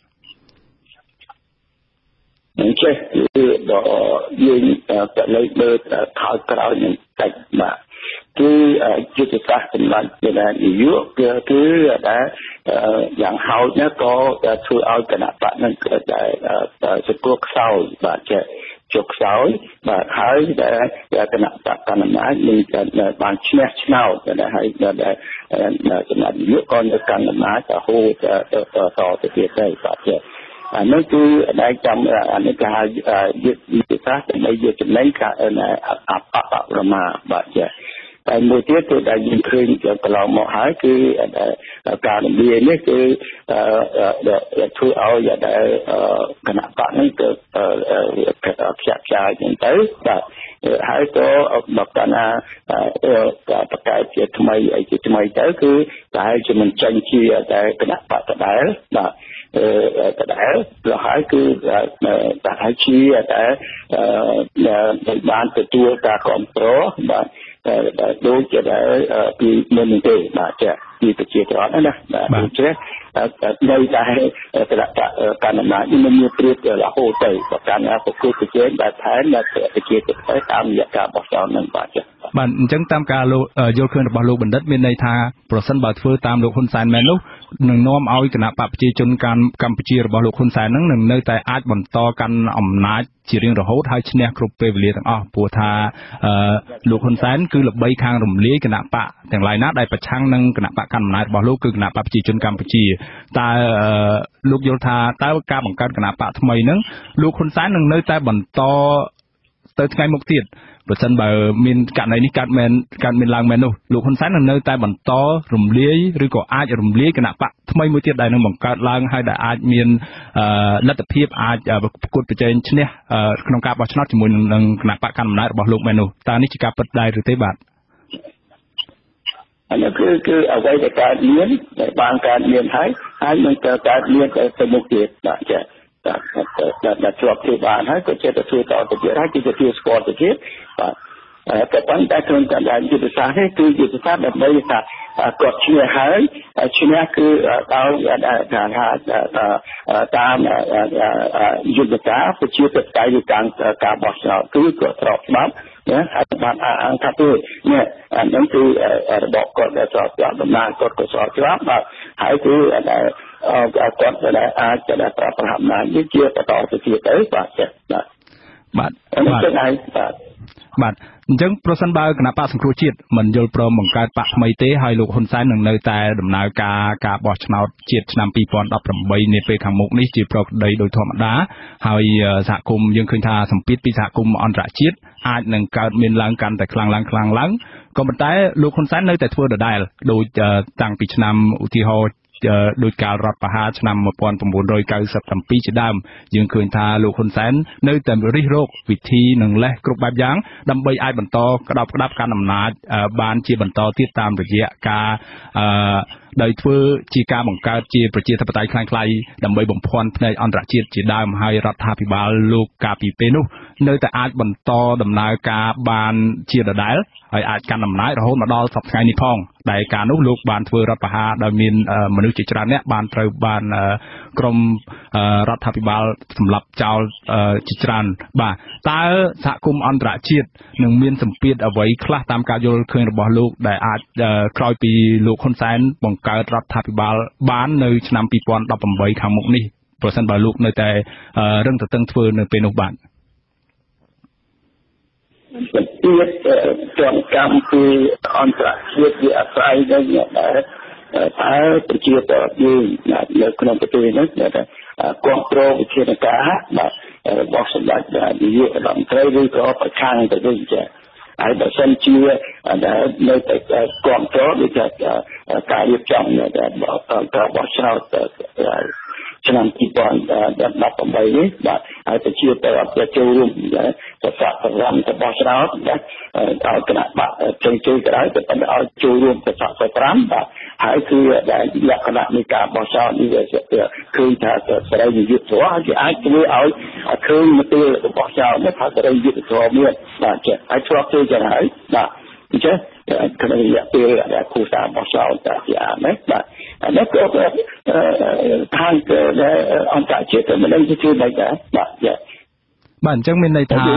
អញ្ចឹងគឺយើងទៅលើកមើលខោក្រោយនឹងតិចបាទគឺយុទ្ធសាស្ត្រសម្រាប់នាយកគឺដែលយ៉ាងហោចណាស់ក៏ធ្វើឲ្យគណៈបកនឹងដែលសង្គ្រោះខ្សោយបាទចេះជោគខ្សោយបាទហើយដែលគណៈបកកណ្ដាលអំណាចនឹងបានឈ្នះឆ្នោតដែលហើយដែលសម្រាប់នាយកក៏នៅកណ្ដាលអំណាចរហូតទៅទៀតទៅបាទចេះអានោះគឺដែលចាំអានេះគេហៅយុទ្ធសាស្ត្រដើម្បីយកចំណេញការអបរមាបាទចេះតែមួយទៀតគឺដែលយើងឃើញកន្លងមកហើយគឺការរំលាយនេះគឺធ្វើឲ្យដែលគណៈបកនេះទៅខ្ជាប់ខ្ចាយហ្នឹងទៅបាទហើយក៏បើកាលណាការប្រកាសជាថ្មីអីជាថ្មីទៅគឺតែជាមិនចេញជាតែគណៈបកដដែលបាទដដែលព្រោះហើយគឺតែហើយជាតែបានទទួលការគ្រប់គ្រងបាទដូចជាពីមុនទេបាទចាពីប្រជាប្រដ្ឋណាបាទដូច្នេះនៅតែគណៈបកកណ្ដាលអំណាចនេះមានព្រៀបរហូតទៅប្រកាន់ប្រគល់ប្រជែងបែបថែមនៅប្រជាប្រដ្ឋតាមរយៈការបោះឆ្នោតនឹងបាទចាបាទអញ្ចឹងតាមការលោកយល់ឃើញរបស់លោកបណ្ឌិតមានន័យថាប្រសិនបើធ្វើតាមលោកហ៊ុនសែនមែននោះនឹងនាំឲ្យគណៈបកប្រជាជនកម្ពុជារបស់លោកហ៊ុនសែននឹងនៅតែអាចបន្តកាន់អំណាចជារៀងរហូតហើយឈ្នះគ្រប់ពេលវេលាទាំងអស់ព្រោះថាលោកហ៊ុនសែនគឺល្បីខាងរំលាយគណៈបកទាំងឡាយណាដែលប្រឆាំងនឹងគណៈបកកណ្ដាលអំណាចរបស់លោកគឺគណៈបកប្រជាជនកម្ពុជាតើលោកយល់ថាតើការបង្កើតគណៈបកថ្មីហ្នឹងលោកហ៊ុនសែននឹងនៅតែបន្តទៅថ្ងៃមុខទៀតប្រសិនបើមានករណីនេះកើតមានឡើងមែននោះលោកហ៊ុនសែននឹងនៅតែបន្តរំលាយឬក៏អាចរំលាយគណៈបកថ្មីមួយទៀតដែលនឹងបង្កើតឡើងហើយដែលអាចមានលទ្ធភាពអាចប្រកួតប្រជែងឈ្នះក្នុងការបោះឆ្នោតជាមួយនឹងគណៈបកកណ្ដាលអំណាចរបស់លោកមែននោះតើនេះជាការពិតដែរឬទេបាទអានេះគឺអ្វីដែលកើតមានដែលបានកើតមានហើយនឹងកើតមានទៅមុខទៀតបាទចាតែជាប់ที่បានហើយក៏ចេះតែធ្វើតទៅទៀតហើយគេទទួលស្គាល់ទៅទៀតបាទតែប៉ុន្តែក្នុងការយុទ្ធសាស្ត្រនេះគឺយុទ្ធសាស្ត្រដើម្បីថាគាត់ឈ្នះហើយឈ្នះគឺដោយតាមយុទ្ធសាស្ត្រប្រជាធិបតេយ្យការបោះឆ្នោតគឺគាត់ស្របច្បាប់ណាហើយបានអង្គថាទៅនេះអានឹងគឺរបបគាត់ដែលស្របច្បាប់ដំណើរគាត់ក៏ស្របច្បាប់បាទហើយគឺគាត់ដែលអាចจะប្រើប្រាស់អំណាចនេះជាបន្តទៅទៀតទៅបាទបាទបាទអញ្ចឹងប្រសិនបើគណៈបកសង្គ្រោះជាតិមិនយល់ព្រមបង្កើតបកថ្មីទេហើយលោកហ៊ុនសែននឹងនៅតែដំណើរការការបោះឆ្នោតជាតិឆ្នាំ2018នាពេលខាងមុខនេះជាប្រក្រតីដោយធម្មតាហើយសហគមន៍យើងឃើញថាសម្ពាធពីសហគមន៍អន្តរជាតិអាចនឹងកើតមានឡើងកាន់តែខ្លាំងឡើងក៏ប៉ុន្តែលោកហ៊ុនសែននៅតែធ្វើដដែលដោយតាំងពីឆ្នាំឧទាហរណ៍ដោយការរដ្ឋប្រហារឆ្នាំ1997ជាដើមយើងឃើញថាលោកហ៊ុនសែននៅតែរិះរកវិធីនិងលេសគ្រប់បែបយ៉ាងដើម្បីអាចបន្តក្តាប់កាន់អំណាចបានជាបន្តទៀតតាមរយៈការដោយធ្វើជាការបង្កើតជាប្រជាធិបតេយ្យคล้ายៗដើម្បីបំភាន់ផ្នែកអន្តរជាតិជាដើមហើយរដ្ឋាភិបាលលោកកាលពីពេលនោះនៅតែអាចបន្តដំណើរការបានជាដដែលហើយអាចកាន់អំណាចរហូតមកដល់សប្តាហ៍នេះផងដែលការនោះលោកបានធ្វើរដ្ឋប្រហារដោយមានមនុស្សជាច្រើនអ្នកបានត្រូវបានក្រមរដ្ឋាភិបាលសម្លាប់ចោលជាច្រើនបាទតើសហគមន៍អន្តរជាតិនឹងមានសម្ពាធអ្វីខ្លះតាមការយល់ឃើញរបស់លោកដែលអាចក្រោយពីលោកហ៊ុនសែនបង្កើតរដ្ឋាភិបាលបាននៅឆ្នាំ2018ខាងមុខនេះប្រសិនបើលោកនៅតែរឹងទទឹងធ្វើនៅពេលនោះបាទទៀតចំកម្មពីអន្តរជាតិវាអាស្រ័យទៅដែលតើប្រជាពលរដ្ឋយើងនៅក្នុងប្រទេសនេះដែលគ្រប់គ្រងវិធានការបាទរបស់សម្ដេចនាយករដ្ឋមន្ត្រីឬក៏ប្រឆាំងទៅវិញចាហើយបើសិនជាដែលនៅតែគ្រប់គ្រងដូចការរៀបចំការបោះឆ្នោតឆ្នាំ2018នេះបាទហើយប្រជាពលរដ្ឋចូលរួមប្រសាទប្រចាំរបស់ឆ្នោតបាទឲ្យគណៈបកជើងក៏ដោយតែប៉ុន្តែឲ្យចូលរួមប្រសាទប្រចាំបាទហើយគឺដែលលក្ខណៈនៃការបោះឆ្នោតនេះឃើញថាសេរីយុត្តិធម៌ហើយអាចធ្វើឲ្យឃើញមតិរបស់ឆ្នោតនេះថាសេរីយុត្តិធម៌មានបាទចេះហើយធ្លាប់ធ្វើចឹងហើយបាទអញ្ចឹងក្នុងរយៈពេលដែលគូសាបោះឆ្នោតតែជាណាបាទនេះក៏ខាងអន្តរជាតិមិនដឹងជាមិនដែរបាទបាទអញ្ចឹងមានន័យថា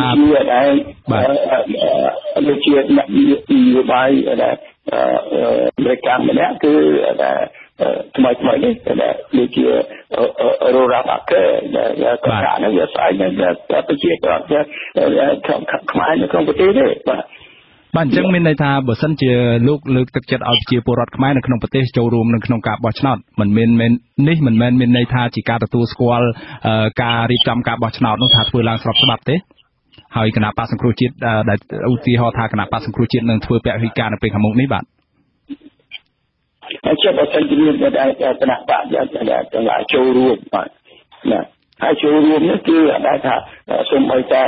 បាទដូចជានយោបាយដែលបរិការម្នាក់គឺថ្មីនេះដូចជារ៉ូរ៉ាបាក់ដែលក៏ថានឹងវាស្អែកនឹងប្រជាពលរដ្ឋខ្មែរនៅក្នុងប្រទេសទេបាទបាទអញ្ចឹងមានន័យថាបើសិនជាលោកលើកទឹកចិត្តឲ្យប្រជាពលរដ្ឋខ្មែរនៅក្នុងប្រទេសចូលរួមនៅក្នុងការបោះឆ្នោតមិនមែនមានន័យថាជាការទទួលស្គាល់ការរៀបចំការបោះឆ្នោតនោះថាធ្វើឡើងស្របច្បាប់ទេហើយគណៈបកសង្គ្រោះជាតិដែលឧទាហរណ៍ថាគណៈបកសង្គ្រោះជាតិនឹងធ្វើពហិការនៅពេលខាងមុខនេះបាទហើយជាបើសិនជាមានដែលគណៈបកទាំងឡាយចូលរួមបាទណាហើយចូលរួមនេះគឺដែលថាសូម្បីតែ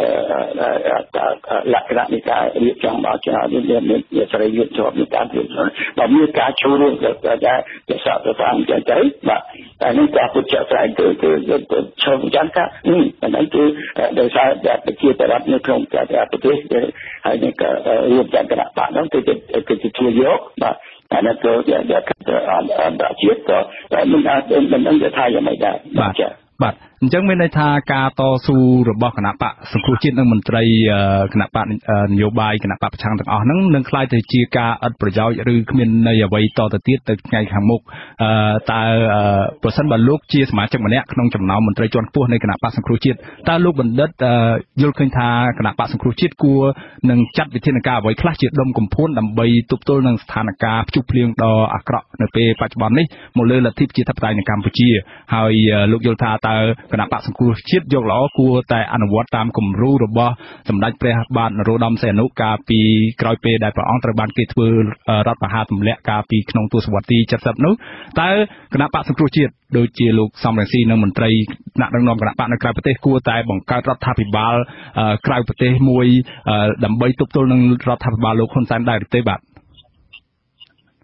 លក្ខណៈនៃការរៀបចំបោះឆ្នោតនេះមានសេរីយុត្តិធម៌នៃការរៀបចំបើមានការចូលរួមទៅសាកទៅតាមចឹងទៅបាទតែនេះការពុតចាក់ស្រ័យគឺឈប់ចាំថាហ្នឹងគឺដោយសារតែប្រជាពលរដ្ឋនៅក្នុងប្រទេសហើយនឹងរួមទាំងគណៈបកហ្នឹងគឺជួយយកបាទអានេះក៏អន្តរជាតិក៏មិនដឹងថាយ៉ាងម៉េចដែរបាទបាទអញ្ចឹងមានន័យថាការតស៊ូរបស់គណៈបកសង្គ្រោះជាតិនិងមន្ត្រីគណៈបកនយោបាយគណៈបកប្រឆាំងទាំងអស់ហ្នឹងនឹងក្លាយទៅជាការឥតប្រយោជន៍ឬគ្មានន័យអ្វីតទៅទៀតទៅថ្ងៃខាងមុខតើប្រសិនបើលោកជាសមាជិកម្នាក់ក្នុងចំណោមមន្ត្រីជាន់ខ្ពស់នៃគណៈបកសង្គ្រោះជាតិតើលោកបណ្ឌិតយល់ឃើញថាគណៈបកសង្គ្រោះជាតិគួរនឹងចាត់វិធានការអ្វីខ្លះជាដុំកំភួនដើម្បីទប់ទល់នឹងស្ថានភាពភ្ជុះភ្លៀងដ៏អាក្រក់នៅពេលបច្ចុប្បន្ននេះមកលើលទ្ធិប្រជាធិបតេយ្យនៅកម្ពុជាហើយលោកយល់ថាតើគណៈបកសង្គ្រោះជាតិយកល្អគួរតែអនុវត្តតាមគំរូរបស់សម្ដេចព្រះបាទនរោត្តមសីហនុកាលពីក្រោយពេលដែលព្រះអង្គត្រូវបានគេធ្វើរដ្ឋប្រហារទម្លាក់កាលពីក្នុងទសវត្សរ៍ទី70នោះតើគណៈបកសង្គ្រោះជាតិដូចជាលោកសំរងស៊ីនិងមន្ត្រីថ្នាក់ដឹកនាំគណៈបកនៅក្រៅប្រទេសគួរតែបង្កើតរដ្ឋាភិបាលក្រៅប្រទេសមួយដើម្បីទប់ទល់នឹងរដ្ឋាភិបាលលោកហ៊ុនសែនដែរទេបាទ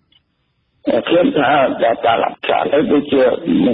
ខ្ញុំថាការរក្សាទៅដូចជា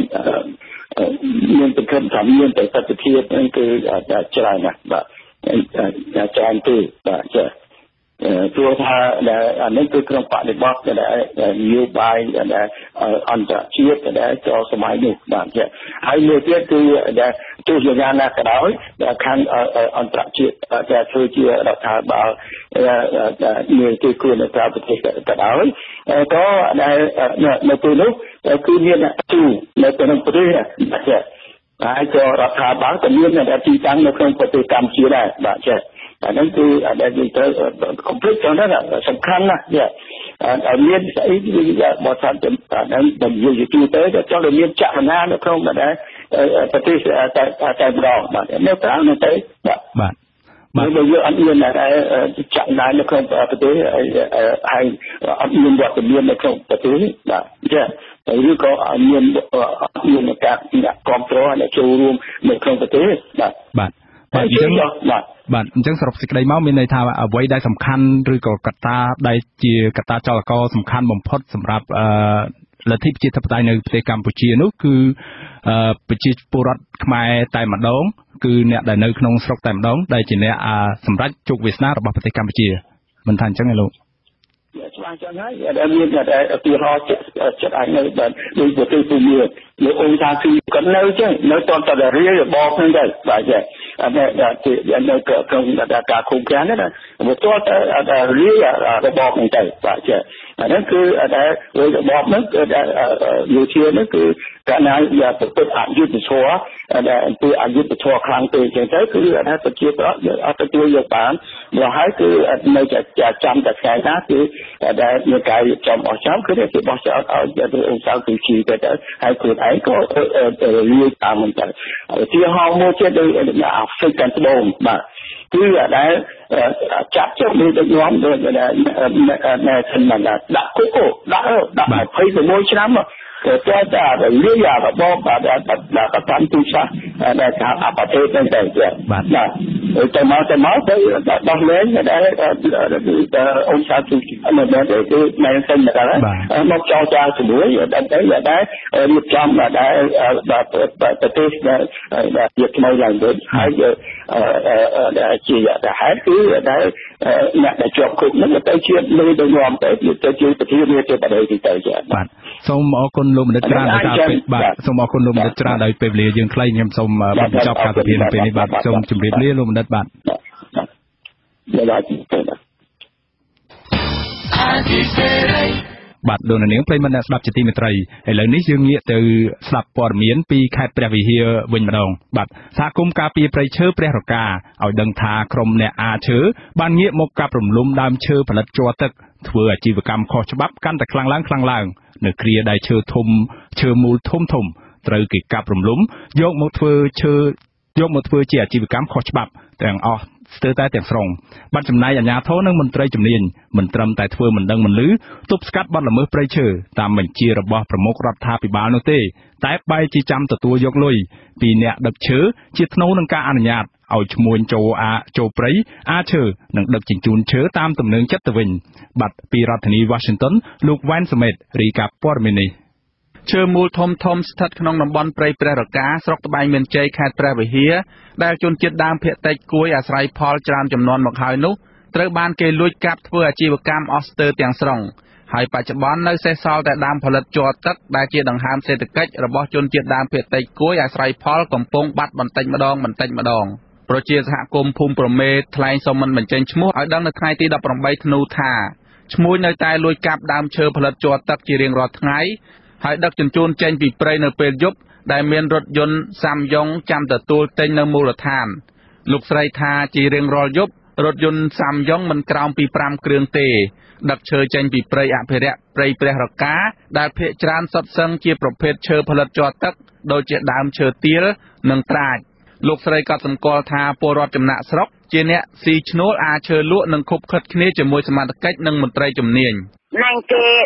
មានប្រគំថាមានតែប្រតិភាពហ្នឹងគឺច្រើនណាស់បាទច្រើនទេបាទចាព្រោះថាអានេះគឺក្នុងបរិបទដែលនយោបាយដែលអន្តរជាតិដែលចូលសម័យនេះបាទចាហើយមួយទៀតគឺដែលទោះយ៉ាងណាក៏ដោយខាងអន្តរជាតិដែលធ្វើជារដ្ឋាភិបាលមានទីគួរនៅក្រៅប្រទេសក៏ដោយក៏ដែលនៅពេលនោះគឺមានទូនៅក្នុងប្រទេសបាទចាហើយក៏រដ្ឋាភិបាលក៏មានទីតាំងនៅក្នុងប្រទេសកម្ពុជាដែរបាទចាអាហ្នឹងគឺដែលយើងត្រូវកុំភ្លេចចឹងណាសំខាន់ណាស់ឲ្យមានស្អីគឺបើថាហ្នឹងបើនិយាយទូទៅចង់ឲ្យមានចលនានៅក្នុងប្រទេសតែម្ដងបាទនៅក្រៅនោះទៅបាទបើយើងអត់មានចលនានៅក្នុងប្រទេសហើយអត់មានវត្តមាននៅក្នុងប្រទេសបាទចាឬក៏មានការគ្រប់គ្រងและចូលរួមនៅក្នុងប្រទេសបាទអញ្ចឹងសរុបសេចក្តីមកមានន័យថាអ្វីដែលសំខាន់ឬក៏កត្តាដែលជាកត្តាចលករសំខាន់បំផុតសម្រាប់លទ្ធិប្រជាធិបតេយ្យនៅប្រទេសកម្ពុជានោះគឺប្រជាពលរដ្ឋខ្មែរតែម្ដងគឺអ្នកដែលនៅក្នុងស្រុកតែម្ដងដែលជាអ្នកសម្រេចជោគវាសនារបស់ប្រទេសកម្ពុជាមិនថាអញ្ចឹងទេលោកច្បាស់ចឹងហើយដែលមានតែឧទាហរណ៍ចិត្តអាចនៅបាទដូចប្រទេសទូមាលោកអង្គថាគឺគាត់នៅចឹងនៅតតរាយរបបហ្នឹងដែរបាទចាអានេះនៅក្នុងការគុំខានណាបើតតរាយរបបហ្នឹងទៅបាទចាអានេះគឺដែលរបបហ្នឹងគឺយោធាហ្នឹងគឺកាលណាយកប្រព្រឹត្តអយុត្តិធម៌ដែលអំពីអយុត្តិធម៌ខ្លាំងពេកចឹងទៅគឺថាប្រជាប្រដ្ឋអត់ទទួលយកបានមកហើយគឺនៅចាំតែថ្ងៃណាគឺដែលមានការចំអស់ចាំគឺគេបោះចោលឲ្យអង្គសាលគឺជីទៅហើយខ្លួនឯងក៏រៀបតាមហ្នឹងទៅឧទាហរណ៍មួយទៀតដូចអាហ្វ្រិកខាងត្បូងបាទគឺដែលចាប់ចុះមានដឹកនាំដូចណែសិនមកដាក់គុកដាក់26ឆ្នាំតែតែលាយរបបបាទតាមទូសាសដែលថាអបទេទៅទៅបាទទៅមកទៅដោះលែងដែលអង្គសាទូនៅដែលគឺនៅសិនមកមកចោលចាលជាមួយដែលរៀបចំដែលប្រទេសដែលជាថ្មីឡើងវិញហើយជាតែហេតុគឺដែលអ្នកដែលជាប់គុកហ្នឹងទៅជាលើដឹកនាំទៅជាប្រធានាធិបតីទៅបាទសូមអរគុណលោកមនិតច្រើនបាទសូមអរគុណលោកមនិតច្រើនដោយពេលវេលាយើងខ្លីខ្ញុំសូមបញ្ចប់ការពិភាក្សាពេលនេះបាទសូមជម្រាបលាលោកមនិតបាទបាទលោកនាងប្រិយមិត្តអ្នកស្ដាប់ជាទីមេត្រីឥឡូវនេះយើងងាកទៅស្ដាប់ព័ត៌មានពីខេត្តព្រះវិហារវិញម្ដងបាទសហគមន៍ការពារព្រៃឈើព្រះរកាឲ្យដឹងថាក្រុមអ្នកអាឈើបានងាកមកកាប់រំលំដើមឈើផលិតជ័រទឹកធ្វើអាជីវកម្មខុសច្បាប់កាន់តែខ្លាំងឡើងនៅគ្រាដែលឈើមូលធំត្រូវគេកាប់រំលំយកមកធ្វើជាអាជីវកម្មខុសច្បាប់ទាំងអស់ស្ទើរតែទាំងស្រុងបានចំណាយអាជ្ញាធរនិងមន្ត្រីជំនាញមិនត្រឹមតែធ្វើមិនដឹងមិនឮទប់ស្កាត់បទល្មើសព្រៃឈើតាមបញ្ជារបស់ប្រមុខរដ្ឋាភិបាលនោះទេតែបែរជាចាំទទួលយកលុយពីអ្នកដឹកឈើជាថ្នូរនឹងការអនុញ្ញាតឲ្យឈ្មួញចូលព្រៃអាឈើនិងដឹកជញ្ជូនឈើតាមទំនឹងចិត្តទៅវិញបាទពីរដ្ឋធានី Washington លោកវ៉ែនសមេតរាយការណ៍ព័ត៌មាននេះឈើមូលធំស្ថិតក្នុងតំបន់ព្រៃព្រះរកាស្រុកត្បែងមានជ័យខេត្តព្រះវិហារដែលជនជាតិដើមភាគតិចគួយអាស្រ័យផលច្រើនចំនួនមកហើយនោះត្រូវបានគេលួចកាប់ធ្វើអាជីវកម្មអស់ស្ទើរទាំងស្រុងហើយបច្ចុប្បន្ននៅសេសសល់តែដើមផលិតជ័រទឹកដែលជាដង្ហើមសេដ្ឋកិច្ចរបស់ជនជាតិដើមភាគតិចគួយអាស្រ័យផលកំពុងបាត់បន្តិចម្ដងប្រជាសហគមន៍ភូមិប្រមេថ្លែងសុំមិនបញ្ចេញឈ្មោះឲ្យដឹងនៅថ្ងៃទី18ធ្នូថាឈ្មួញនៅតែលួចកាប់ដើមឈើផលិតជ័រទឹកជារៀងរាល់ថ្ងៃហើយដឹកជញ្ជូនចេញពីព្រៃនៅពេលយប់ដែលមានរថយន្តសាំយ៉ុងចាំទទួលទិញនៅមូលដ្ឋានលោកស្រីថាជារៀងរាល់យប់រថយន្តសាំយ៉ុងមិនក្រោមពី5គ្រឿងទេដឹកឈើចេញពីព្រៃអភិរក្សព្រៃព្រះរកាដែលភាគច្រើនសុទ្ធសឹងជាប្រភេទឈើផលិតជ័រទឹកដូចជាដើមឈើទាលនិងត្រាចលោកស្រីក៏សម្គាល់ថាពលរដ្ឋចំណាក់ស្រុកជាអ្នកស៊ីឈ្នួលអាឈើលក់និងខុបខិតគ្នាជាមួយសមាជិកនិងមន្ត្រីជំនាញនឹងគេដឹក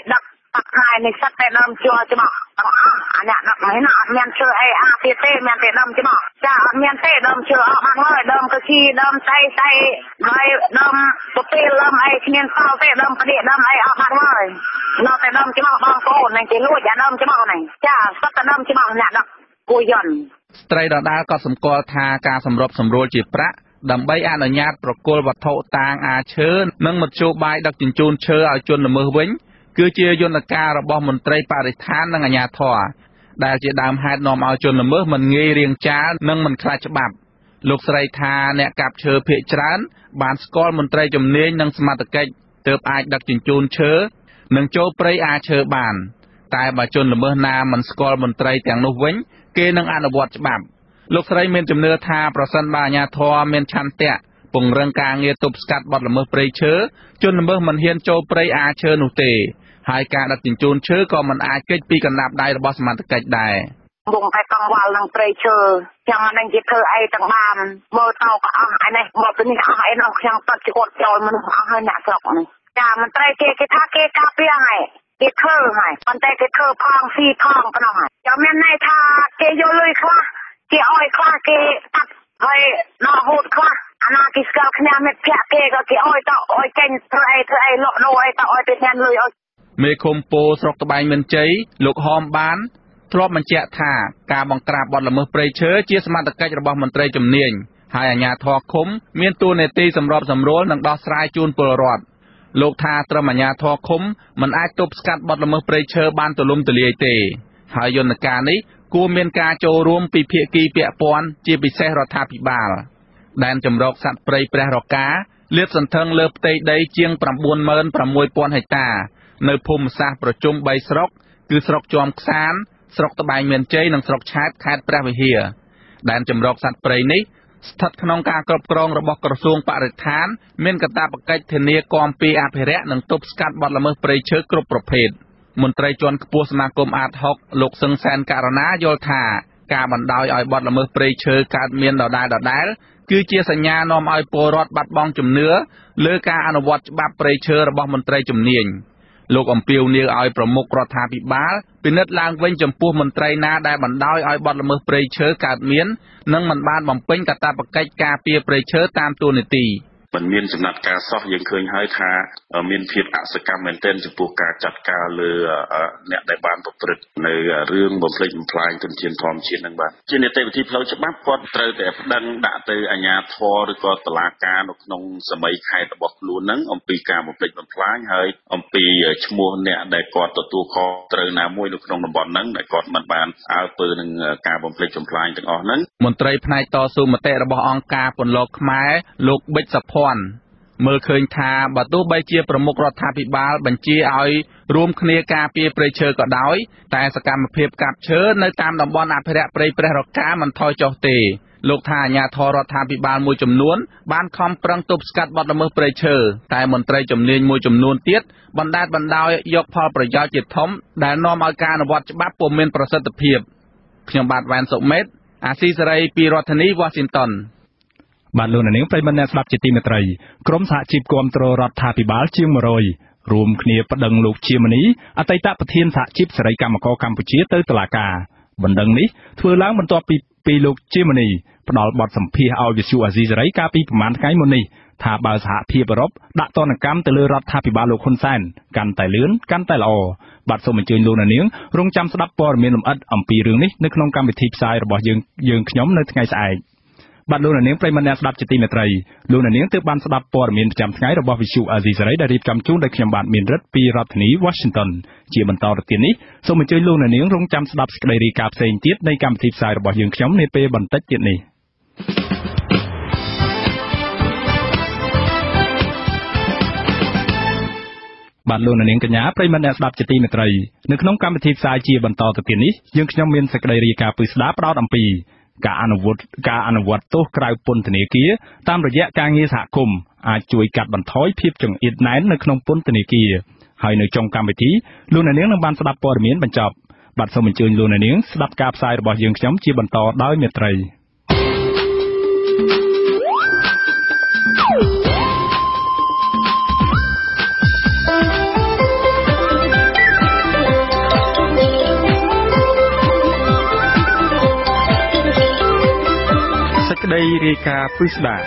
ตักไห้ในสัตว์แต่เดิมจัวจะบอกอันนี้นักไม่น่าเมียนเชื่อไอ้เต้เมียนเต้เดิมจะบอกจ้าเมียนเต้เดิมเชื่อออกมาเลยเดิมกระชีเดิมใส่ไอ้เดิมตัวเต้เดิมไอ้เมียนเต้าเต้เดิมกระเดียเดิมไอ้ออกมาเลยเราแต่เดิมจะบอกบางโกนในเจลุยอย่าเดิมจะบอกไหนจ้าสัตว์แต่เดิมจะบอกเนี่ยนักกุยนស្ត្រីដដាលក៏សម្គាល់ថាការសម្របសម្រួលជាប្រាក់ដើម្បីអនុញ្ញាតប្រគល់វត្ថុតាងអាឈើនិងមធ្យោបាយដឹកជញ្ជូនឈើឲ្យជនល្មើសវិញគឺជាយន្តការរបស់មន្ត្រីបរិស្ថាននិងអាជ្ញាធរដែលជាដើមហេតុនាំឲ្យជនល្មើសមិនងាយរាងចាលនិងមិនខ្លាចច្បាប់លោកស្រីថាអ្នកកាប់ឈើភាគច្រើនបានស្គាល់មន្ត្រីជំនាញនិងសមត្ថកិច្ចទើបអាចដឹកជញ្ជូនឈើនិងចូលព្រៃអាឈើបានតែបើជនល្មើសណាមិនស្គាល់មន្ត្រីទាំងនោះវិញគេនឹងអនុវត្តច្បាប់លោកស្រីមានជំនឿថាប្រសិនបើអាជ្ញាធរមានឆន្ទៈពង្រឹងការងារទប់ស្កាត់បទល្មើសព្រៃឈើជនល្មើសមិនហ៊ានចូលព្រៃអាឈើនោះទេហើយការដឹកជញ្ជូនឈើក៏មិនអាចគេចពីកណ្ដាប់ដៃរបស់សមត្ថកិច្ចដែរវងតែកង្វល់នឹងព្រៃឈើខ្ញុំមិនដឹងជាធ្វើអីទាំងបានមើលទៅក៏អស់ឯនេះមកពីនេះអស់ឯនោះខ្ញុំតត់ជាគាត់ចូលមនុស្សអស់ហើយអ្នកស្រុកនេះចាមន្ត្រីគេថាគេការពារហើយគេធ្វើហើយប៉ុន្តែគេធ្វើផងស៊ីផងប៉ុណ្ណោះហើយចាំមានន័យថាគេយកលុយខ្លះគេឲ្យខ្លះគេតាត់ហើយដល់ហូតខ្លះអាណាគេស្គាល់គ្នាមិត្តភក្តិគេក៏គេឲ្យទៅឲ្យចេញធ្វើអីលក់ដូរអីទៅឲ្យទៅញ៉ាំលុយឲ្យមេឃុំពោស្រុកត្បែងមានជ័យលោកហមបានធ្លាប់បញ្ជាក់ថាការបង្ក្រាបបទល្មើសព្រៃឈើជាសមត្ថកិច្ចរបស់មន្ត្រីជំនាញហើយអាជ្ញាធរឃុំមានតួនាទីសម្របសម្រួលនិងដោះស្រាយជូនពលរដ្ឋលោកថាត្រឹមអាជ្ញាធរឃុំមិនអាចទប់ស្កាត់បទល្មើសព្រៃឈើបានទូលំទូលាយទេហើយយន្តការនេះគួរមានការចូលរួមពីភាគីពាក់ព័ន្ធជាពិសេសរដ្ឋាភិបាលដែនជម្រកសត្វព្រៃព្រះរកាលាតសន្ធឹងលើផ្ទៃដីជាង 96,000 ហិកតានៅភូមិសាស្ត្រប្រជុំ3ស្រុកគឺស្រុកជាំខ្សានស្រុកត្បែងមានជ័យនិងស្រុកឆែបខេត្តព្រះវិហារដែនជម្រកសត្វព្រៃនេះស្ថិតក្នុងការគ្រប់គ្រងរបស់ក្រសួងបរិស្ថានមានកាតព្វកិច្ចធានាគាំពារអភិរក្សនិងទប់ស្កាត់បទល្មើសព្រៃឈើគ្រប់ប្រភេទមន្ត្រីជាន់ខ្ពស់សមាគមអាត6លោកសឹងសែនករណាយល់ថាការបណ្ដោយឲ្យបទល្មើសព្រៃឈើកើតមានដដែលគឺជាសញ្ញានាំឲ្យពលរដ្ឋបាត់បង់ជំនឿលើការអនុវត្តច្បាប់ព្រៃឈើរបស់មន្ត្រីជំនាញលោកអំពាវនាវឲ្យប្រមុខរដ្ឋាភិបាលពិនិត្យឡើងវិញចំពោះមន្ត្រីណាដែលបណ្ដោយឲ្យបទល្មើសព្រៃឈើកើតមាននិងមិនបានបំពេញកាតព្វកិច្ចការពារព្រៃឈើតាមតួនាទីមិនមានចំណាត់ការសោះយើងឃើញហើយថាមានភាពអសកម្មមែនទែនចំពោះការចាត់ការលើអ្នកដែលបានប្រព្រឹត្តនៅរឿងបំផ្លិចបំផ្លាញទុនធានធម្មជាតិនឹងបាទជានីតិវិធីផ្លូវច្បាប់គាត់ត្រូវតែប្តឹងដាក់ទៅអាជ្ញាធរឬក៏តុលាការនៅក្នុងសម័យខេត្តរបស់ខ្លួនហ្នឹងអំពីការបំផ្លិចបំផ្លាញហើយអំពីឈ្មោះអ្នកដែលគាត់ទទួលខុសត្រូវណាមួយនៅក្នុងតំបន់ហ្នឹងដែលគាត់មិនបានអើពើនឹងការបំផ្លិចបំផ្លាញទាំងអស់ហ្នឹងមន្ត្រីផ្នែកតស៊ូមតិរបស់អង្គការពន្លកខ្មែរលោកប៊ិចសុភ័ណ្ឌមើលឃើញថាបើទោះបីជាប្រមុខរដ្ឋាភិបាលបញ្ជាឲ្យរួមគ្នាការពារព្រៃឈើក៏ដោយតែសកម្មភាពកាប់ឈើនៅតាមតំបន់អភិរក្សព្រៃព្រះរកាមិនថយចុះទេលោកថាអាជ្ញាធររដ្ឋាភិបាលមួយចំនួនបានខំប្រឹងទប់ស្កាត់បទល្មើសព្រៃឈើតែមន្ត្រីជំនាញមួយចំនួនទៀតបណ្ដោយយកផលប្រយោជន៍ជាធំដែលនាំឲ្យការអនុវត្តច្បាប់ពុំមានប្រសិទ្ធភាពខ្ញុំបាទវ៉ែនសុមេតអាស៊ីសេរីពីរដ្ឋធានី Washington បាទលោកនាងប្រិយមិត្តអ្នកស្ដាប់ជាទីមេត្រីក្រុមសហជីពគាំទ្ររដ្ឋាភិបាលជាង100រួមគ្នាប្តឹងលោកជាមនីអតីតប្រធានសហជីពសេរីកម្មករកម្ពុជាទៅតុលាការបណ្ដឹងនេះធ្វើឡើងបន្ទាប់ពីលោកជាមនីផ្ដល់បទសម្ភាសន៍ឲ្យវិទ្យុអាស៊ីសេរីកាលពីប្រមាណថ្ងៃមុននេះថាបើសហភាពអឺរ៉ុបដាក់ទណ្ឌកម្មទៅលើរដ្ឋាភិបាលលោកហ៊ុនសែនកាន់តែលឿនកាន់តែល្អបាទសូមអញ្ជើញលោកនាងរងចាំស្ដាប់ព័ត៌មានលម្អិតអំពីរឿងនេះនៅក្នុងកម្មវិធីផ្សាយរបស់យើងខ្ញុំនៅថ្ងៃស្អែកបាទលោកនាងប្រិយមិត្តអ្នកស្ដាប់ជាទីមេត្រីលោកនាងទើបបានស្ដាប់ព័ត៌មានប្រចាំថ្ងៃរបស់វិទ្យុអាស៊ីសេរីដែលរៀបចំជូនដោយខ្ញុំបាទមានរិទ្ធពីរដ្ឋធានី Washington ជាបន្តទៅទៀតនេះសូមអញ្ជើញលោកនាងរងចាំស្ដាប់សេចក្តីរាយការណ៍ផ្សេងទៀតនៃកម្មវិធីផ្សាយរបស់យើងខ្ញុំនាពេលបន្តិចទៀតនេះបាទលោកនាងកញ្ញាប្រិយមិត្តអ្នកស្ដាប់ជាទីមេត្រីនៅក្នុងកម្មវិធីផ្សាយជាបន្តទៅទៀតនេះយើងខ្ញុំមានសេចក្តីរាយការណ៍ពិស្ដាផ្ដោតអំពីការអនុវត្តទោសក្រៅពន្ធនាគារតាមរយៈការងារសហគមន៍អាចជួយកាត់បន្ថយភាពចង្អៀតណែននៅក្នុងពន្ធនាគារហើយនៅចុងកម្មវិធីលោកនាងនឹងបានស្ដាប់ព័ត៌មានបញ្ចប់បាទសូមអញ្ជើញលោកនាងស្ដាប់ការផ្សាយរបស់យើងខ្ញុំជាបន្តដោយមេត្រីដីរាយការណ៍ពិស្ដា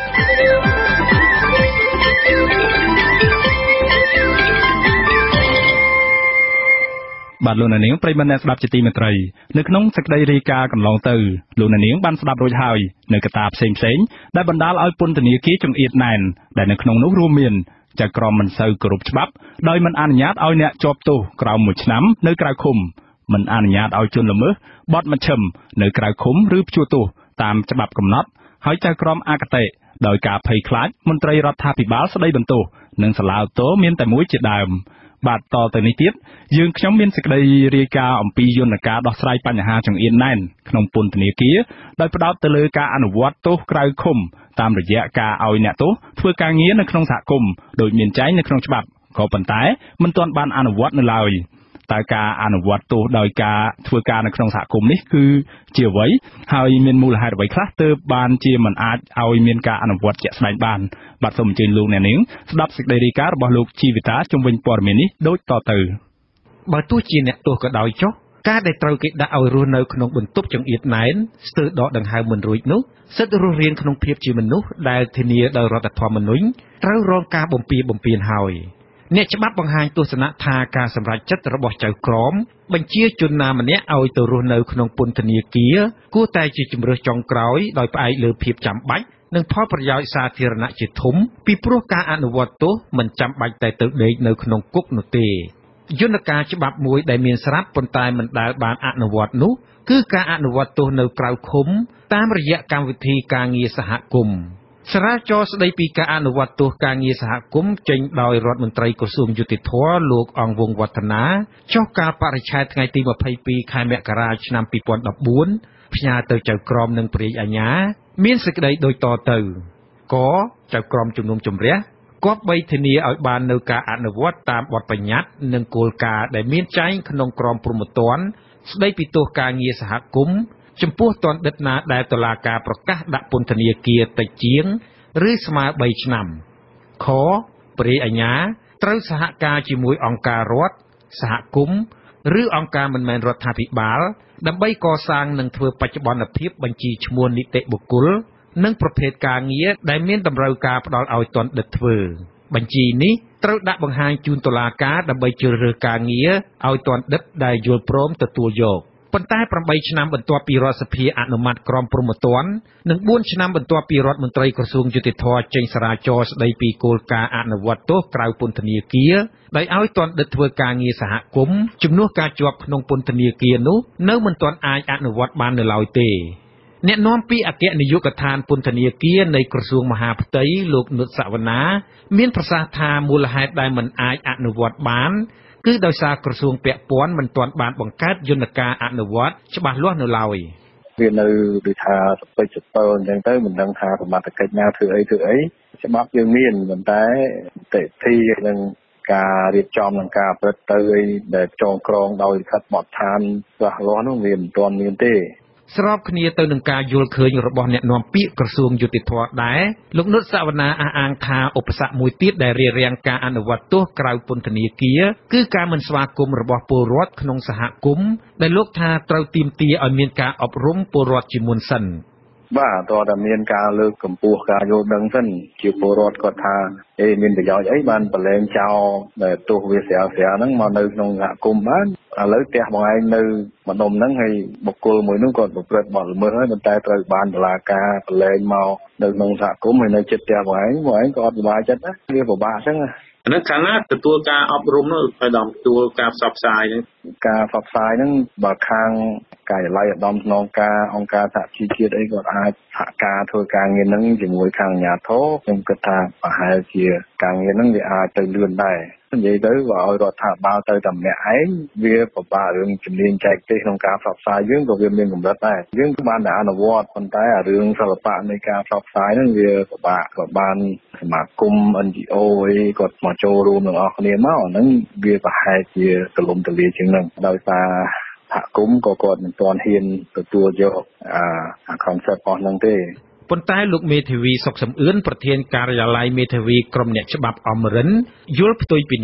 បាទលោកនាងប្រិយមិត្តអ្នកស្ដាប់ជាទីមេត្រីនៅក្នុងសេចក្តីរាយការណ៍កន្លងទៅលោកនាងបានស្ដាប់រួចហើយនៅកត្តាផ្សេងៗដែលបណ្ដាលឲ្យពន្ធនាគារចង្អៀតណែនដែលនៅក្នុងនោះរួមមានចក្រមមិនសូវគោរពច្បាប់ដោយមិនអនុញ្ញាតឲ្យអ្នកជាប់ទោសក្រោម1ឆ្នាំនៅក្រៅឃុំមិនអនុញ្ញាតឲ្យជនល្មើសបទមជ្ឈិមនៅក្រៅឃុំឬព្យួរទោសតាមច្បាប់កំណត់ហើយចក្រមអគតិដោយការភ័យខ្លាចមន្ត្រីរដ្ឋាភិបាលស្ដីបន្ទោសនិងសាឡាវតូមានតែមួយជាដើមបាទតទៅនេះទៀតយើងខ្ញុំមានសេចក្តីរាយការណ៍អំពីយន្តការដោះស្រាយបញ្ហាចង្អៀតណែនក្នុងពន្ធនាគារដោយផ្ដោតទៅលើការអនុវត្តទោសក្រៅឃុំតាមរយៈការឲ្យអ្នកទោសធ្វើការងារនៅក្នុងសហគមន៍ដោយមានចែងនៅក្នុងច្បាប់ក៏ប៉ុន្តែមិនទាន់បានអនុវត្តនៅឡើយតើការអនុវត្តទោសដោយការធ្វើការនៅក្នុងសហគមន៍នេះគឺជាអ្វីហើយមានមូលហេតុអ្វីខ្លះទើបបានជាមិនអាចឲ្យមានការអនុវត្តជាក់ស្ដែងបានបាទសូមអញ្ជើញលោកអ្នកនាងស្ដាប់សេចក្តីរាយការណ៍របស់លោកជីវិតាជុំវិញព័ត៌មាននេះដូចតទៅបើទោះជាអ្នកទោសក៏ដោយចុះការដែលត្រូវគេដាក់ឲ្យរស់នៅក្នុងបន្ទប់ចង្អៀតណែនស្ទើរដកដង្ហើមមិនរួចនោះសិទ្ធិរស់រានក្នុងភាពជាមនុស្សដែលធានាដោយរដ្ឋធម្មនុញ្ញត្រូវរងការបំពានហើយអ្នកច្បាប់បង្ហាញទស្សនៈថាការសម្រេចចិត្តរបស់ចៅក្រមបញ្ជាជនណាម្នាក់ឲ្យទៅរស់នៅក្នុងពន្ធនាគារគួរតែជាជំរើសចុងក្រោយដោយផ្អែកលើភាពចាំបាច់និងផលប្រយោជន៍សាធារណៈជាធំពីព្រោះការអនុវត្តទោសមិនចាំបាច់តែទៅដេកនៅក្នុងគុកនោះទេយន្តការច្បាប់មួយដែលមានស្រាប់ប៉ុន្តែមិនដែលបានអនុវត្តនោះគឺការអនុវត្តទោសនៅក្រៅឃុំតាមរយៈកម្មវិធីការងារសហគមន៍សារាចរស្ដីពីការអនុវត្តទោសការងារសហគមន៍ចេញដោយរដ្ឋមន្ត្រីក្រសួងយុតិធម៌លោកអង្គវង្សវឌ្ឍនាចុះកាលបរិច្ឆេទថ្ងៃទី22ខែមករាឆ្នាំ2014ផ្ញើទៅចៅក្រមនិងព្រះអាជ្ញាមានសេចក្តីដូចតទៅកចៅក្រមជំនុំជម្រះគប្បីធានាឲ្យបាននៅការអនុវត្តតាមបទបញ្ញត្តិនិងគោលការណ៍ដែលមានចែងក្នុងក្រមព្រហ្មទណ្ឌស្ដីពីទោសការងារសហគមន៍ចំពោះទណ្ឌិតណាដែលតុលាការប្រកាសដាក់ពន្ធនាគារតិចជាងឬស្មើ3ឆ្នាំខព្រះអាជ្ញាត្រូវសហការជាមួយអង្គការរដ្ឋសហគមន៍ឬអង្គការមិនមែនរដ្ឋាភិបាលដើម្បីកសាងនិងធ្វើបច្ចុប្បន្នភាពបញ្ជីឈ្មោះនីតិបុគ្គលនិងប្រភេទការងារដែលមានតម្រូវការផ្ដល់ឲ្យទណ្ឌិតធ្វើបញ្ជីនេះត្រូវដាក់បង្ហាញជូនតុលាការដើម្បីជ្រើសរើសការងារឲ្យទណ្ឌិតដែលយល់ព្រមទទួលយកប៉ុន្តែ8ឆ្នាំបន្ទាប់ពីរដ្ឋសភាអនុម័តក្រមព្រហ្មទណ្ឌនិង4ឆ្នាំបន្ទាប់ពីរដ្ឋមន្ត្រីក្រសួងយុតិធម៌ចេញសារាចរស្ដីពីគោលការណ៍អនុវត្តទោសក្រៅពន្ធនាគារដោយឲ្យទណ្ឌិតធ្វើការងារសហគមន៍ជំនួសការជាប់ក្នុងពន្ធនាគារនោះនៅមិនទាន់អាចអនុវត្តបាននៅឡើយទេអ្នកនាំពាក្យអគ្គនាយកដ្ឋានពន្ធនាគារនៃក្រសួងមហាផ្ទៃលោកនុតសវណ្ណាមានប្រសាសន៍ថាមូលហេតុដែលមិនអាចអនុវត្តបានគឺដោយសារក្រសួងពាក់ព័ន្ធមិនទាន់បានបង្កើតយន្តការអនុវត្តច្បាស់លាស់នៅឡើយវានៅដូចថាសពេចសពើអញ្ចឹងទៅមិនដឹងថាសមត្ថកិច្ចណាធ្វើអីច្បាប់យើងមានប៉ុន្តែតិធីនិងការរៀបចំនិងការប្រព្រឹត្តទៅអីដែលចងក្រងដោយលិខិតបទដ្ឋានច្បាស់លាស់នោះវាមិនទាន់មានទេស្របគ្នាទៅនឹងការយល់ឃើញរបស់អ្នកនាំពាក្យក្រសួងយុតិធម៌ដែរលោកនុតសវណ្ណាអះអាងថាឧបសគ្គមួយទៀតដែលរារាំងការអនុវត្តទោសក្រៅពន្ធនាគារគឺការមិនស្វាគមន៍របស់ពលរដ្ឋក្នុងសហគមន៍ដែលលោកថាត្រូវទាមទារឲ្យមានការអប់រំពលរដ្ឋជាមុនសិនបាទតើតែមានការលើកកម្ពស់ការយល់ដឹងសិនជាពលរដ្ឋគាត់ថាមានប្រយោជន៍អីបានប្រឡែងចោលដែលទោសវាស្រាលហ្នឹងមកនៅក្នុងសហគមន៍បានឥឡូវផ្ទះបងឯងនៅម្ដុំហ្នឹងហើយបុគ្គលមួយនោះគាត់ប្រព្រឹត្តបទល្មើសហើយប៉ុន្តែត្រូវបានតុលាការប្រឡែងមកនៅក្នុងសហគមន៍ហើយនៅជិតផ្ទះបងឯងក៏អត់សុបាយចិត្តដែរវាពិបាកអញ្ចឹងហ្នឹងខាងណាទទួលការអប់រំនោះហើយដល់ទទួលការផ្សព្វផ្សាយហ្នឹងការផ្សព្វផ្សាយហ្នឹងបើខាងការិយាល័យឧត្តមស្នងការអង្គការសហជីវជាតិអីក៏អាចសហការធ្វើការងារហ្នឹងជាមួយខាងអាជ្ញាធរខ្ញុំគិតថាប្រហែលជាការងារហ្នឹងវាអាចទៅលឿនដែរនិយាយទៅបើឲ្យរដ្ឋាភិបាលទៅតែម្នាក់ឯងវាពិបាករឿងជំនាញចែកទេសក្នុងការផ្សព្វផ្សាយយើងក៏វាមានកម្រិតដែរយើងគឺបានតែអនុវត្តប៉ុន្តែរឿងសិល្បៈនៃការផ្សព្វផ្សាយហ្នឹងវាពិបាកក៏បានសមាគម NGO អីគាត់មកចូលរួមទាំងអស់គ្នាមកហ្នឹងវាប្រហែលជាទលំទលាយជាងហ្នឹងដោយសារសហគមន៍ក៏គាត់មិនទាន់ហ៊ានទទួលយកអា concept របស់ហ្នឹងទេប៉ុន្តែលោកមេធាវីសុកសំអឿនប្រធានការិយាល័យមេធាវីក្រមអ្នកច្បាប់អមរិនយល់ផ្ទុយពីនេះ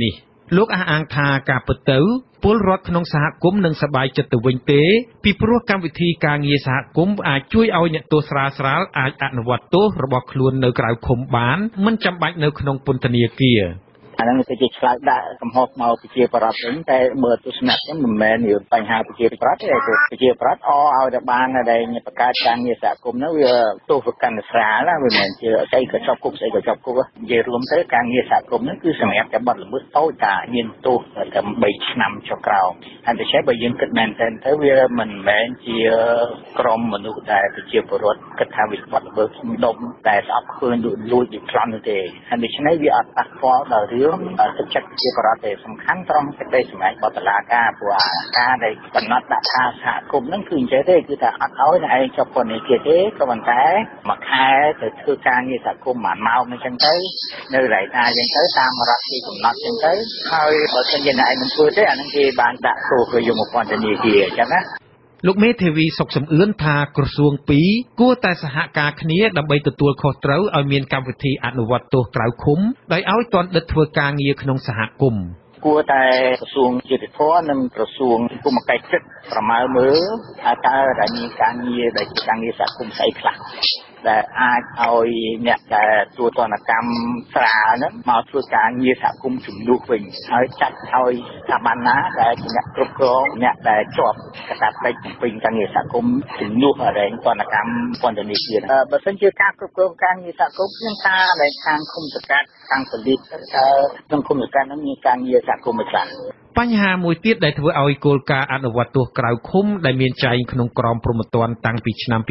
លោកអះអាងថាការពិតទៅពលរដ្ឋក្នុងសហគមន៍នឹងសប្បាយចិត្តទៅវិញទេពីព្រោះកម្មវិធីការងារសហគមន៍អាចជួយឲ្យអ្នកទោសស្រាលអាចអនុវត្តទោសរបស់ខ្លួននៅក្រៅឃុំបានមិនចាំបាច់នៅក្នុងពន្ធនាគារអាហ្នឹងគេឆ្លើយដាក់កំហុសមកប្រជាប្រដ្ឋវិញតែមើលទស្សនៈហ្នឹងមិនមែនជាបញ្ហាប្រជាប្រដ្ឋទេប្រជាប្រដ្ឋឲ្យតែបានដែលបង្កើតការងារសហគមន៍ហ្នឹងវាទោសប្រកាន់ស្រាលណាវាមិនមែនជាស្អីក៏ជាប់គុកស្អីក៏ជាប់គុកនិយាយរួមទៅការងារសហគមន៍ហ្នឹងគឺសម្រាប់តែបទល្មើសតូចតាមានទោសតែ3ឆ្នាំចុះក្រោមហើយដូច្នេះបើយើងគិតមែនទែនទៅវាមិនមែនជាក្រុមមនុស្សដែលប្រជាពលរដ្ឋគិតថាវាបទល្មើសដុំតែស្អប់ឃើញលួចប្លន់ទេហើយដូច្នេះវាអត់ប៉ះពាល់ដល់រឿងទឹកចិត្តជាបរិបទទេសំខាន់ត្រង់សេចក្តីសម្រេចរបស់តុលាការព្រោះការដែលកំណត់ដាក់ថាសហគមន៍ហ្នឹងគឺអញ្ចឹងទេគឺថាអត់ឲ្យតែឯងជាប់ពន្ធនាគារទេក៏ប៉ុន្តែមួយខែទៅធ្វើការងារសហគមន៍1ម៉ោងអញ្ចឹងទៅនៅរៃតាអញ្ចឹងទៅតាមរដ្ឋគេកំណត់អញ្ចឹងទៅហើយបើសិនជាឯងមិនធ្វើទេអាហ្នឹងគេបានដាក់ទោសគេយកមកពន្ធនាគារអញ្ចឹងណាលោកមេធាវីសុកសំអឿនថាក្រសួង2គួរតែសហការគ្នាដើម្បីទទួលខុសត្រូវឲ្យមានកម្មវិធីអនុវត្តទោសក្រៅឃុំដោយឲ្យទាន់ដិតធ្វើការងារក្នុងសហគមន៍គួរតែក្រសួងយុតិធម៌និងក្រសួងគុំកិច្ចចិត្តប្រមើលមើលថាតើដែលមានការងារដែលជាការងារសហគមន៍ស្អីខ្លះដែលអាចឲ្យអ្នកដែលទទួលទណ្ឌកម្មស្រាលហ្នឹងមកធ្វើការងារសហគមន៍ជំនួសវិញហើយចាត់ឲ្យស្ថាប័នណាដែលជាអ្នកគ្រប់គ្រងអ្នកដែលជាប់កាតព្វកិច្ចបំពេញការងារសហគមន៍ជំនួសរែងទណ្ឌកម្មពន្ធនាគារបើសិនជាការគ្រប់គ្រងការងារសហគមន៍ខ្ញុំថាដែលខាងឃុំសង្កាត់ខាងប៉ូលីសក្នុងឃុំសង្កាត់ហ្នឹងមានការងារសហគមន៍ខ្លះបញ្ហាមួយទៀតដែលធ្វើឲ្យគោលការណ៍អនុវត្តទោសក្រៅឃុំដែលមានចែងក្នុងក្រមព្រហ្មទណ្ឌតាំងពីឆ្នាំ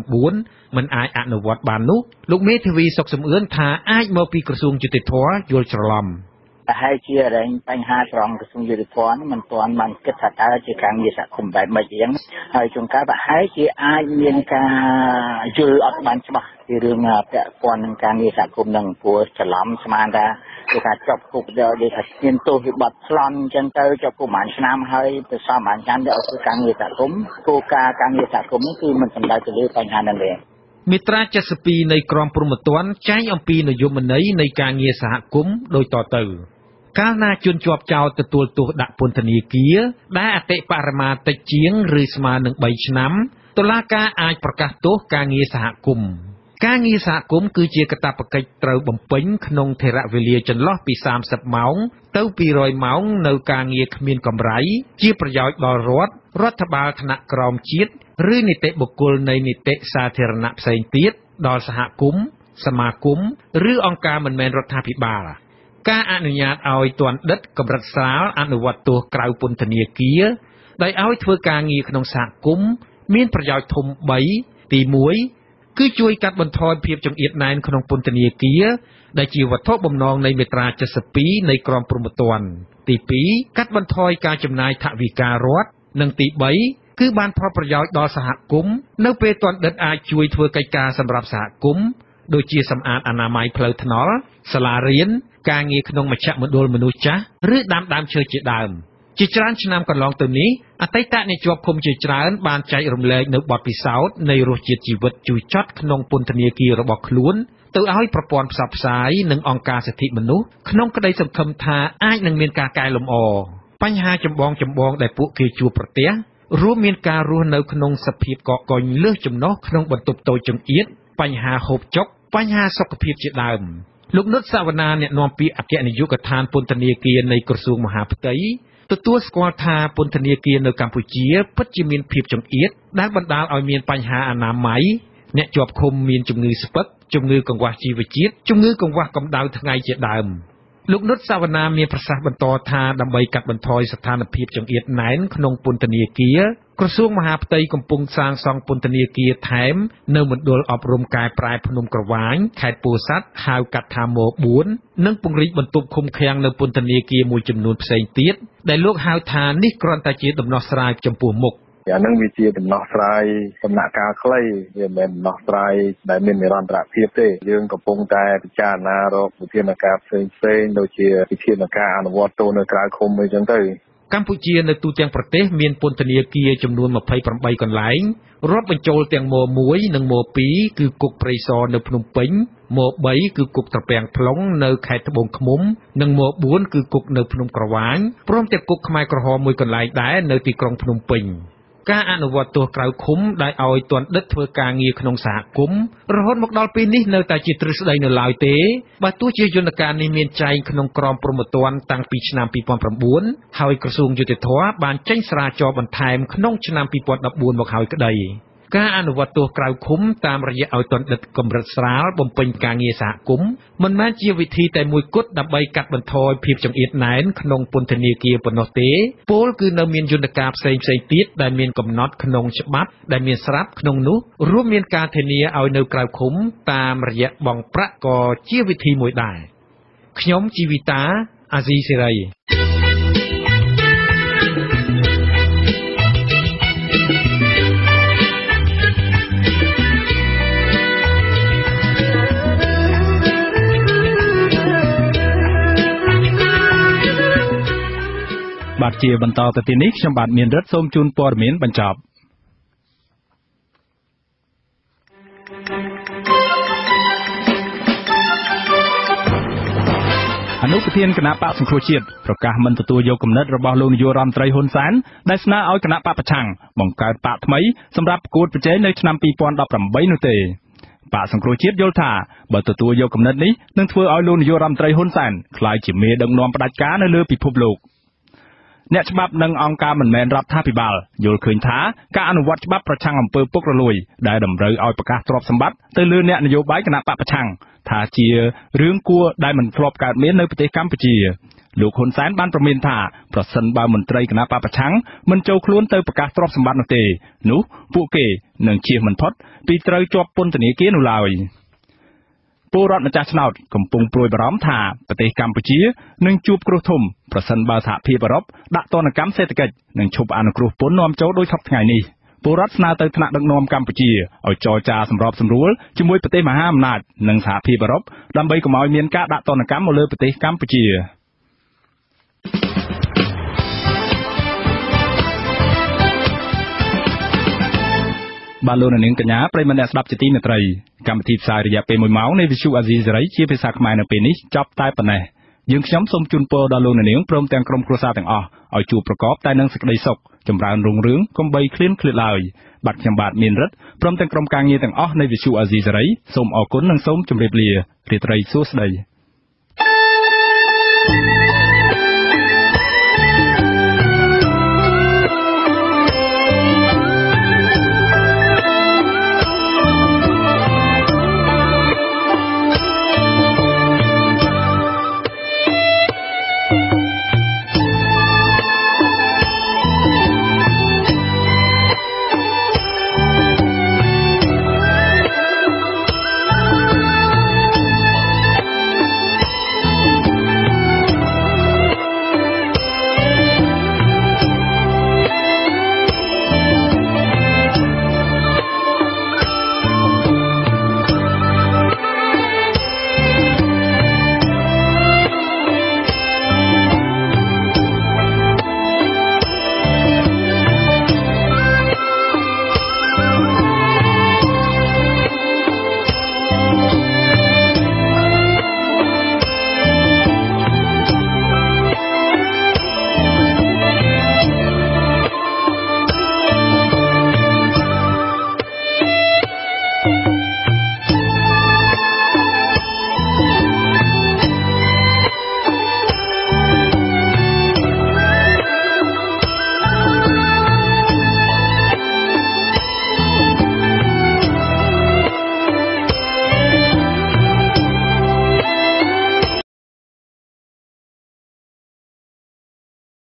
2009 មិនអាចអនុវត្តបាននោះលោកមេធាវីសុកសំអឿនថាអាចមកពីក្រសួងយុតិធម៌យល់ច្រឡំហើយជារែងបញ្ហាត្រង់ក្រសួងយុតិធម៌នេះមិនទាន់បានគិតថាតើជាការងារសហគមន៍បែបម៉េចយ៉ាងហើយជួនកាលប្រហែលជាអាចមានការយល់អត់បានច្បាស់ពីរឿងពាក់ព័ន្ធនឹងការងារសហគមន៍នឹងព្រោះច្រឡំស្មានថាគេថាជាប់គុកដែលថាមានទោសវិបត្តិប្លន់អញ្ចឹងទៅជាប់គុកប្រហែលឆ្នាំហើយទៅសល់ប្រហែលឆ្នាំទៅឲ្យធ្វើការងារសហគមន៍គោលការណ៍ការងារសហគមន៍នេះគឺមិនសំដៅទៅលើបញ្ហាហ្នឹងទេមាត្រា 72 នៃក្រមព្រហ្មទណ្ឌចែងអំពីនយោបាយនៃការងារសហគមន៍ដូចតទៅ កាលណាជនជាប់ចោទទទួលទោសដាក់ពន្ធនាគារដែលអតិបរមាតិចជាងឬស្មើនឹង 3 ឆ្នាំតុលាការអាចប្រកាសទោសការងារសហគមន៍ ការងារសហគមន៍គឺជាកាតព្វកិច្ចត្រូវបំពេញក្នុងថេរវេលាចន្លោះពី 30 ម៉ោងទៅ 200 ម៉ោងនៅការងារគ្មានកម្រៃជាប្រយោជន៍ដល់រដ្ឋបាលថ្នាក់ក្រោមជាតិឬនីតិបុគ្គលនៃនីតិសាធារណៈផ្សេងទៀតដល់សហគមន៍សមាគមឬអង្គការមិនមែនរដ្ឋាភិបាល ការអនុញ្ញាតឲ្យទាន់ដិតកម្រិតស្រាលអនុវត្តទោសក្រៅពន្ធនាគារដោយឲ្យធ្វើការងារក្នុងសហគមន៍មានប្រយោជន៍ធំ 3 ទី 1 គឺជួយកាត់បន្ថយភាពចង្អៀតណែនក្នុងពន្ធនាគារដែលជាវត្ថុបំណងនៃមាត្រា 72 នៃក្រមព្រហ្មទណ្ឌ ទី 2 កាត់បន្ថយការចំណាយថវិការដ្ឋនិងទី 3 គឺបានផលប្រយោជន៍ដល់សហគមន៍នៅពេលទាន់ដិតអាចជួយធ្វើកិច្ចការសម្រាប់សហគមន៍ដូចជាសម្អាតអនាម័យផ្លូវថ្នល់សាលារៀនការងារក្នុងមជ្ឈមណ្ឌលមនុស្សចាស់ឬដាំដើមឈើជាដើមជាច្រើនឆ្នាំកន្លងទៅនេះអតីតអ្នកជាប់ឃុំជាច្រើនបានចែករំលែកនៅបទពិសោធន៍នៃរសជាតិជីវិតជូរចត់ក្នុងពន្ធនាគាររបស់ខ្លួនទៅឲ្យប្រព័ន្ធផ្សព្វផ្សាយនិងអង្គការសិទ្ធិមនុស្សក្នុងក្តីសង្ឃឹមថាអាចនឹងមានការកែលម្អបញ្ហាចម្បងដែលពួកគេជួបប្រទះរួមមានការរស់នៅក្នុងសភាពកកកុញលើសចំណុះក្នុងបន្ទប់តូចចង្អៀតបញ្ហាហូបចុកបញ្ហាសុខភាពជាដើមលោកនុតសវណ្ណាអ្នកនាំពាក្យអគ្គនាយកដ្ឋានពន្ធនាគារនៃក្រសួងមហាផ្ទៃទទួលស្គាល់ថាពន្ធនាគារនៅកម្ពុជាពិតជាមានភាពចង្អៀតដែលបណ្ដាលឲ្យមានបញ្ហាអនាម័យអ្នកជាប់ឃុំមានជំងឺស្ពឹកជំងឺកង្វះជីវជាតិជំងឺកង្វះកម្ដៅថ្ងៃជាដើមលោកនុតសវណ្ណាមានប្រសាសន៍បន្តថាដើម្បីកាត់បន្ថយស្ថានភាពចង្អៀតណែនក្នុងពន្ធនាគារក្រសួងមហាផ្ទៃកំពុងសាងសង់ពន្ធនាគារថែមនៅមណ្ឌលអប់រំកែប្រែភ្នំក្រវាញខេត្តពោធិ៍សាត់ហៅកាត់ថាម4និងពង្រីកបន្ទប់ឃុំឃាំងនៅពន្ធនាគារមួយចំនួនផ្សេងទៀតដែលលោកហៅថានេះគ្រាន់តែជាដំណោះស្រាយចំពោះមុខអានឹងវាជាដំណោះស្រាយដំណាក់កាលខ្លីវាមិនមែនដំណោះស្រាយដែលមាននិរន្តរភាពទេយើងកំពុងតែពិចារណារកវិធានការផ្សេងៗដូចជាវិធានការអនុវត្តទោសនៅក្រៅឃុំអីចឹងទៅកម្ពុជានៅទូទាំងប្រទេសមានពន្ធនាគារចំនួន28កន្លែងរាប់បញ្ចូលទាំងម1និងម2គឺគុកព្រៃសរនៅភ្នំពេញម3គឺគុកត្រពាំង plong នៅខេត្តត្បូងឃ្មុំនិងម4គឺគុកនៅភ្នំក្រវាញព្រមទាំងគុកខ្មែរក្រហមមួយកន្លែងដែរនៅទីក្រុងភ្នំពេញការអនុវត្តទោសក្រៅឃុំដែលឲ្យទណ្ឌិតធ្វើការងារក្នុងសហគមន៍រហូតមកដល់ពេលនេះនៅតែជាទ្រឹស្ដីនៅឡើយទេបើទោះជាយន្តការនេះមានចែងក្នុងក្រមព្រហ្មទណ្ឌតាំងពីឆ្នាំ2009ហើយក្រសួងយុតិធម៌បានចេញស្រាវជ្រាវបន្ថែមក្នុងឆ្នាំ2014មកហើយក្តីការអនុវត្តទោសក្រៅឃុំតាមរយៈឲ្យទណ្ឌិតកម្រិតស្រាលបំពេញការងារសហគមន៍មិនមែនជាវិធីតែមួយគត់ដើម្បីកាត់បន្ថយភាពចង្អៀតណែនក្នុងពន្ធនាគារប៉ុណ្ណោះទេពោលគឺនៅមានយន្តការផ្សេងៗទៀតដែលមានកំណត់ក្នុងច្បាប់ដែលមានស្រាប់ក្នុងនោះរួមមានការធានាឲ្យនៅក្រៅឃុំតាមរយៈបង់ប្រាក់ក៏ជាវិធីមួយដែរខ្ញុំជីវិតាអាស៊ីសេរីបាទជាបន្តទៅទីនេះខ្ញុំបាទមានរិទ្ធសូមជូនព័ត៌មានបញ្ចប់អនុប្រធានគណៈបកសង្គ្រោះជាតិប្រកាសមិនទទួលយកគំនិតរបស់លោកនាយករដ្ឋមន្ត្រីហ៊ុនសែនដែលស្នើឲ្យគណៈបកប្រឆាំងបង្កើតបកថ្មីសម្រាប់ប្រកួតប្រជែងនៅឆ្នាំ2018នោះទេបកសង្គ្រោះជាតិយល់ថាបើទទួលយកគំនិតនេះនឹងធ្វើឲ្យលោកនាយករដ្ឋមន្ត្រីហ៊ុនសែនក្លាយជាមេដឹកនាំផ្ដាច់ការនៅលើពិភពលោកអ្នកច្បាប់និងអង្គការមិនមែនរដ្ឋាភិបាលយល់ឃើញថាការអនុវត្តច្បាប់ប្រឆាំងអំពើពុករលួយដែលតម្រូវឲ្យប្រកាសទ្រព្យសម្បត្តិទៅលើអ្នកនយោបាយគណៈបកប្រឆាំងថាជារឿងគួរដែលមិនធ្លាប់កើតមាននៅប្រទេសកម្ពុជាលោកហ៊ុនសែនបានប្រមានថាប្រសិនបើមន្ត្រីគណៈបកប្រឆាំងមិនចូលខ្លួនទៅប្រកាសទ្រព្យសម្បត្តិនោះទេនោះពួកគេនឹងជៀសមិនផុតពីត្រូវជាប់ពន្ធនាគារនោះឡើយពលរដ្ឋម្ចាស់ឆ្នោតកំពុងព្រួយបារម្ភថាប្រទេសកម្ពុជានឹងជួបគ្រោះធំប្រសិនបើសហភាពអឺរ៉ុបដាក់ទណ្ឌកម្មសេដ្ឋកិច្ចនិងឈប់អនុគ្រោះពន្ធនាំចូលដោយសពថ្ងៃនេះពលរដ្ឋស្នើទៅថ្នាក់ដឹកនាំកម្ពុជាឲ្យចរចាសម្របសម្រួលជាមួយប្រទេសមហាអំណាចនិងសហភាពអឺរ៉ុបដើម្បីកុំឲ្យមានការដាក់ទណ្ឌកម្មមកលើប្រទេសកម្ពុជាបាទលោកនាងកញ្ញាប្រិយមិត្តអ្នកស្ដាប់ជាទីមេត្រីកម្មវិធីផ្សាយរយៈពេល1ម៉ោងនៃវិទ្យុអាស៊ីសេរីជាភាសាខ្មែរនៅពេលនេះចប់តែប៉ុណ្ណេះយើងខ្ញុំសូមជូនពរដល់លោកនាងព្រមទាំងក្រុមគ្រួសារទាំងអស់ឲ្យជួបប្រកបតែនឹងសេចក្តីសុខចម្រើនរុងរឿងកុំបីឃ្លានឃ្លាតឡើយបាទខ្ញុំបាទមានរិទ្ធព្រមទាំងក្រុមការងារទាំងអស់នៃវិទ្យុអាស៊ីសេរីសូមអរគុណនិងសូមជម្រាបលារាត្រីសួស្តី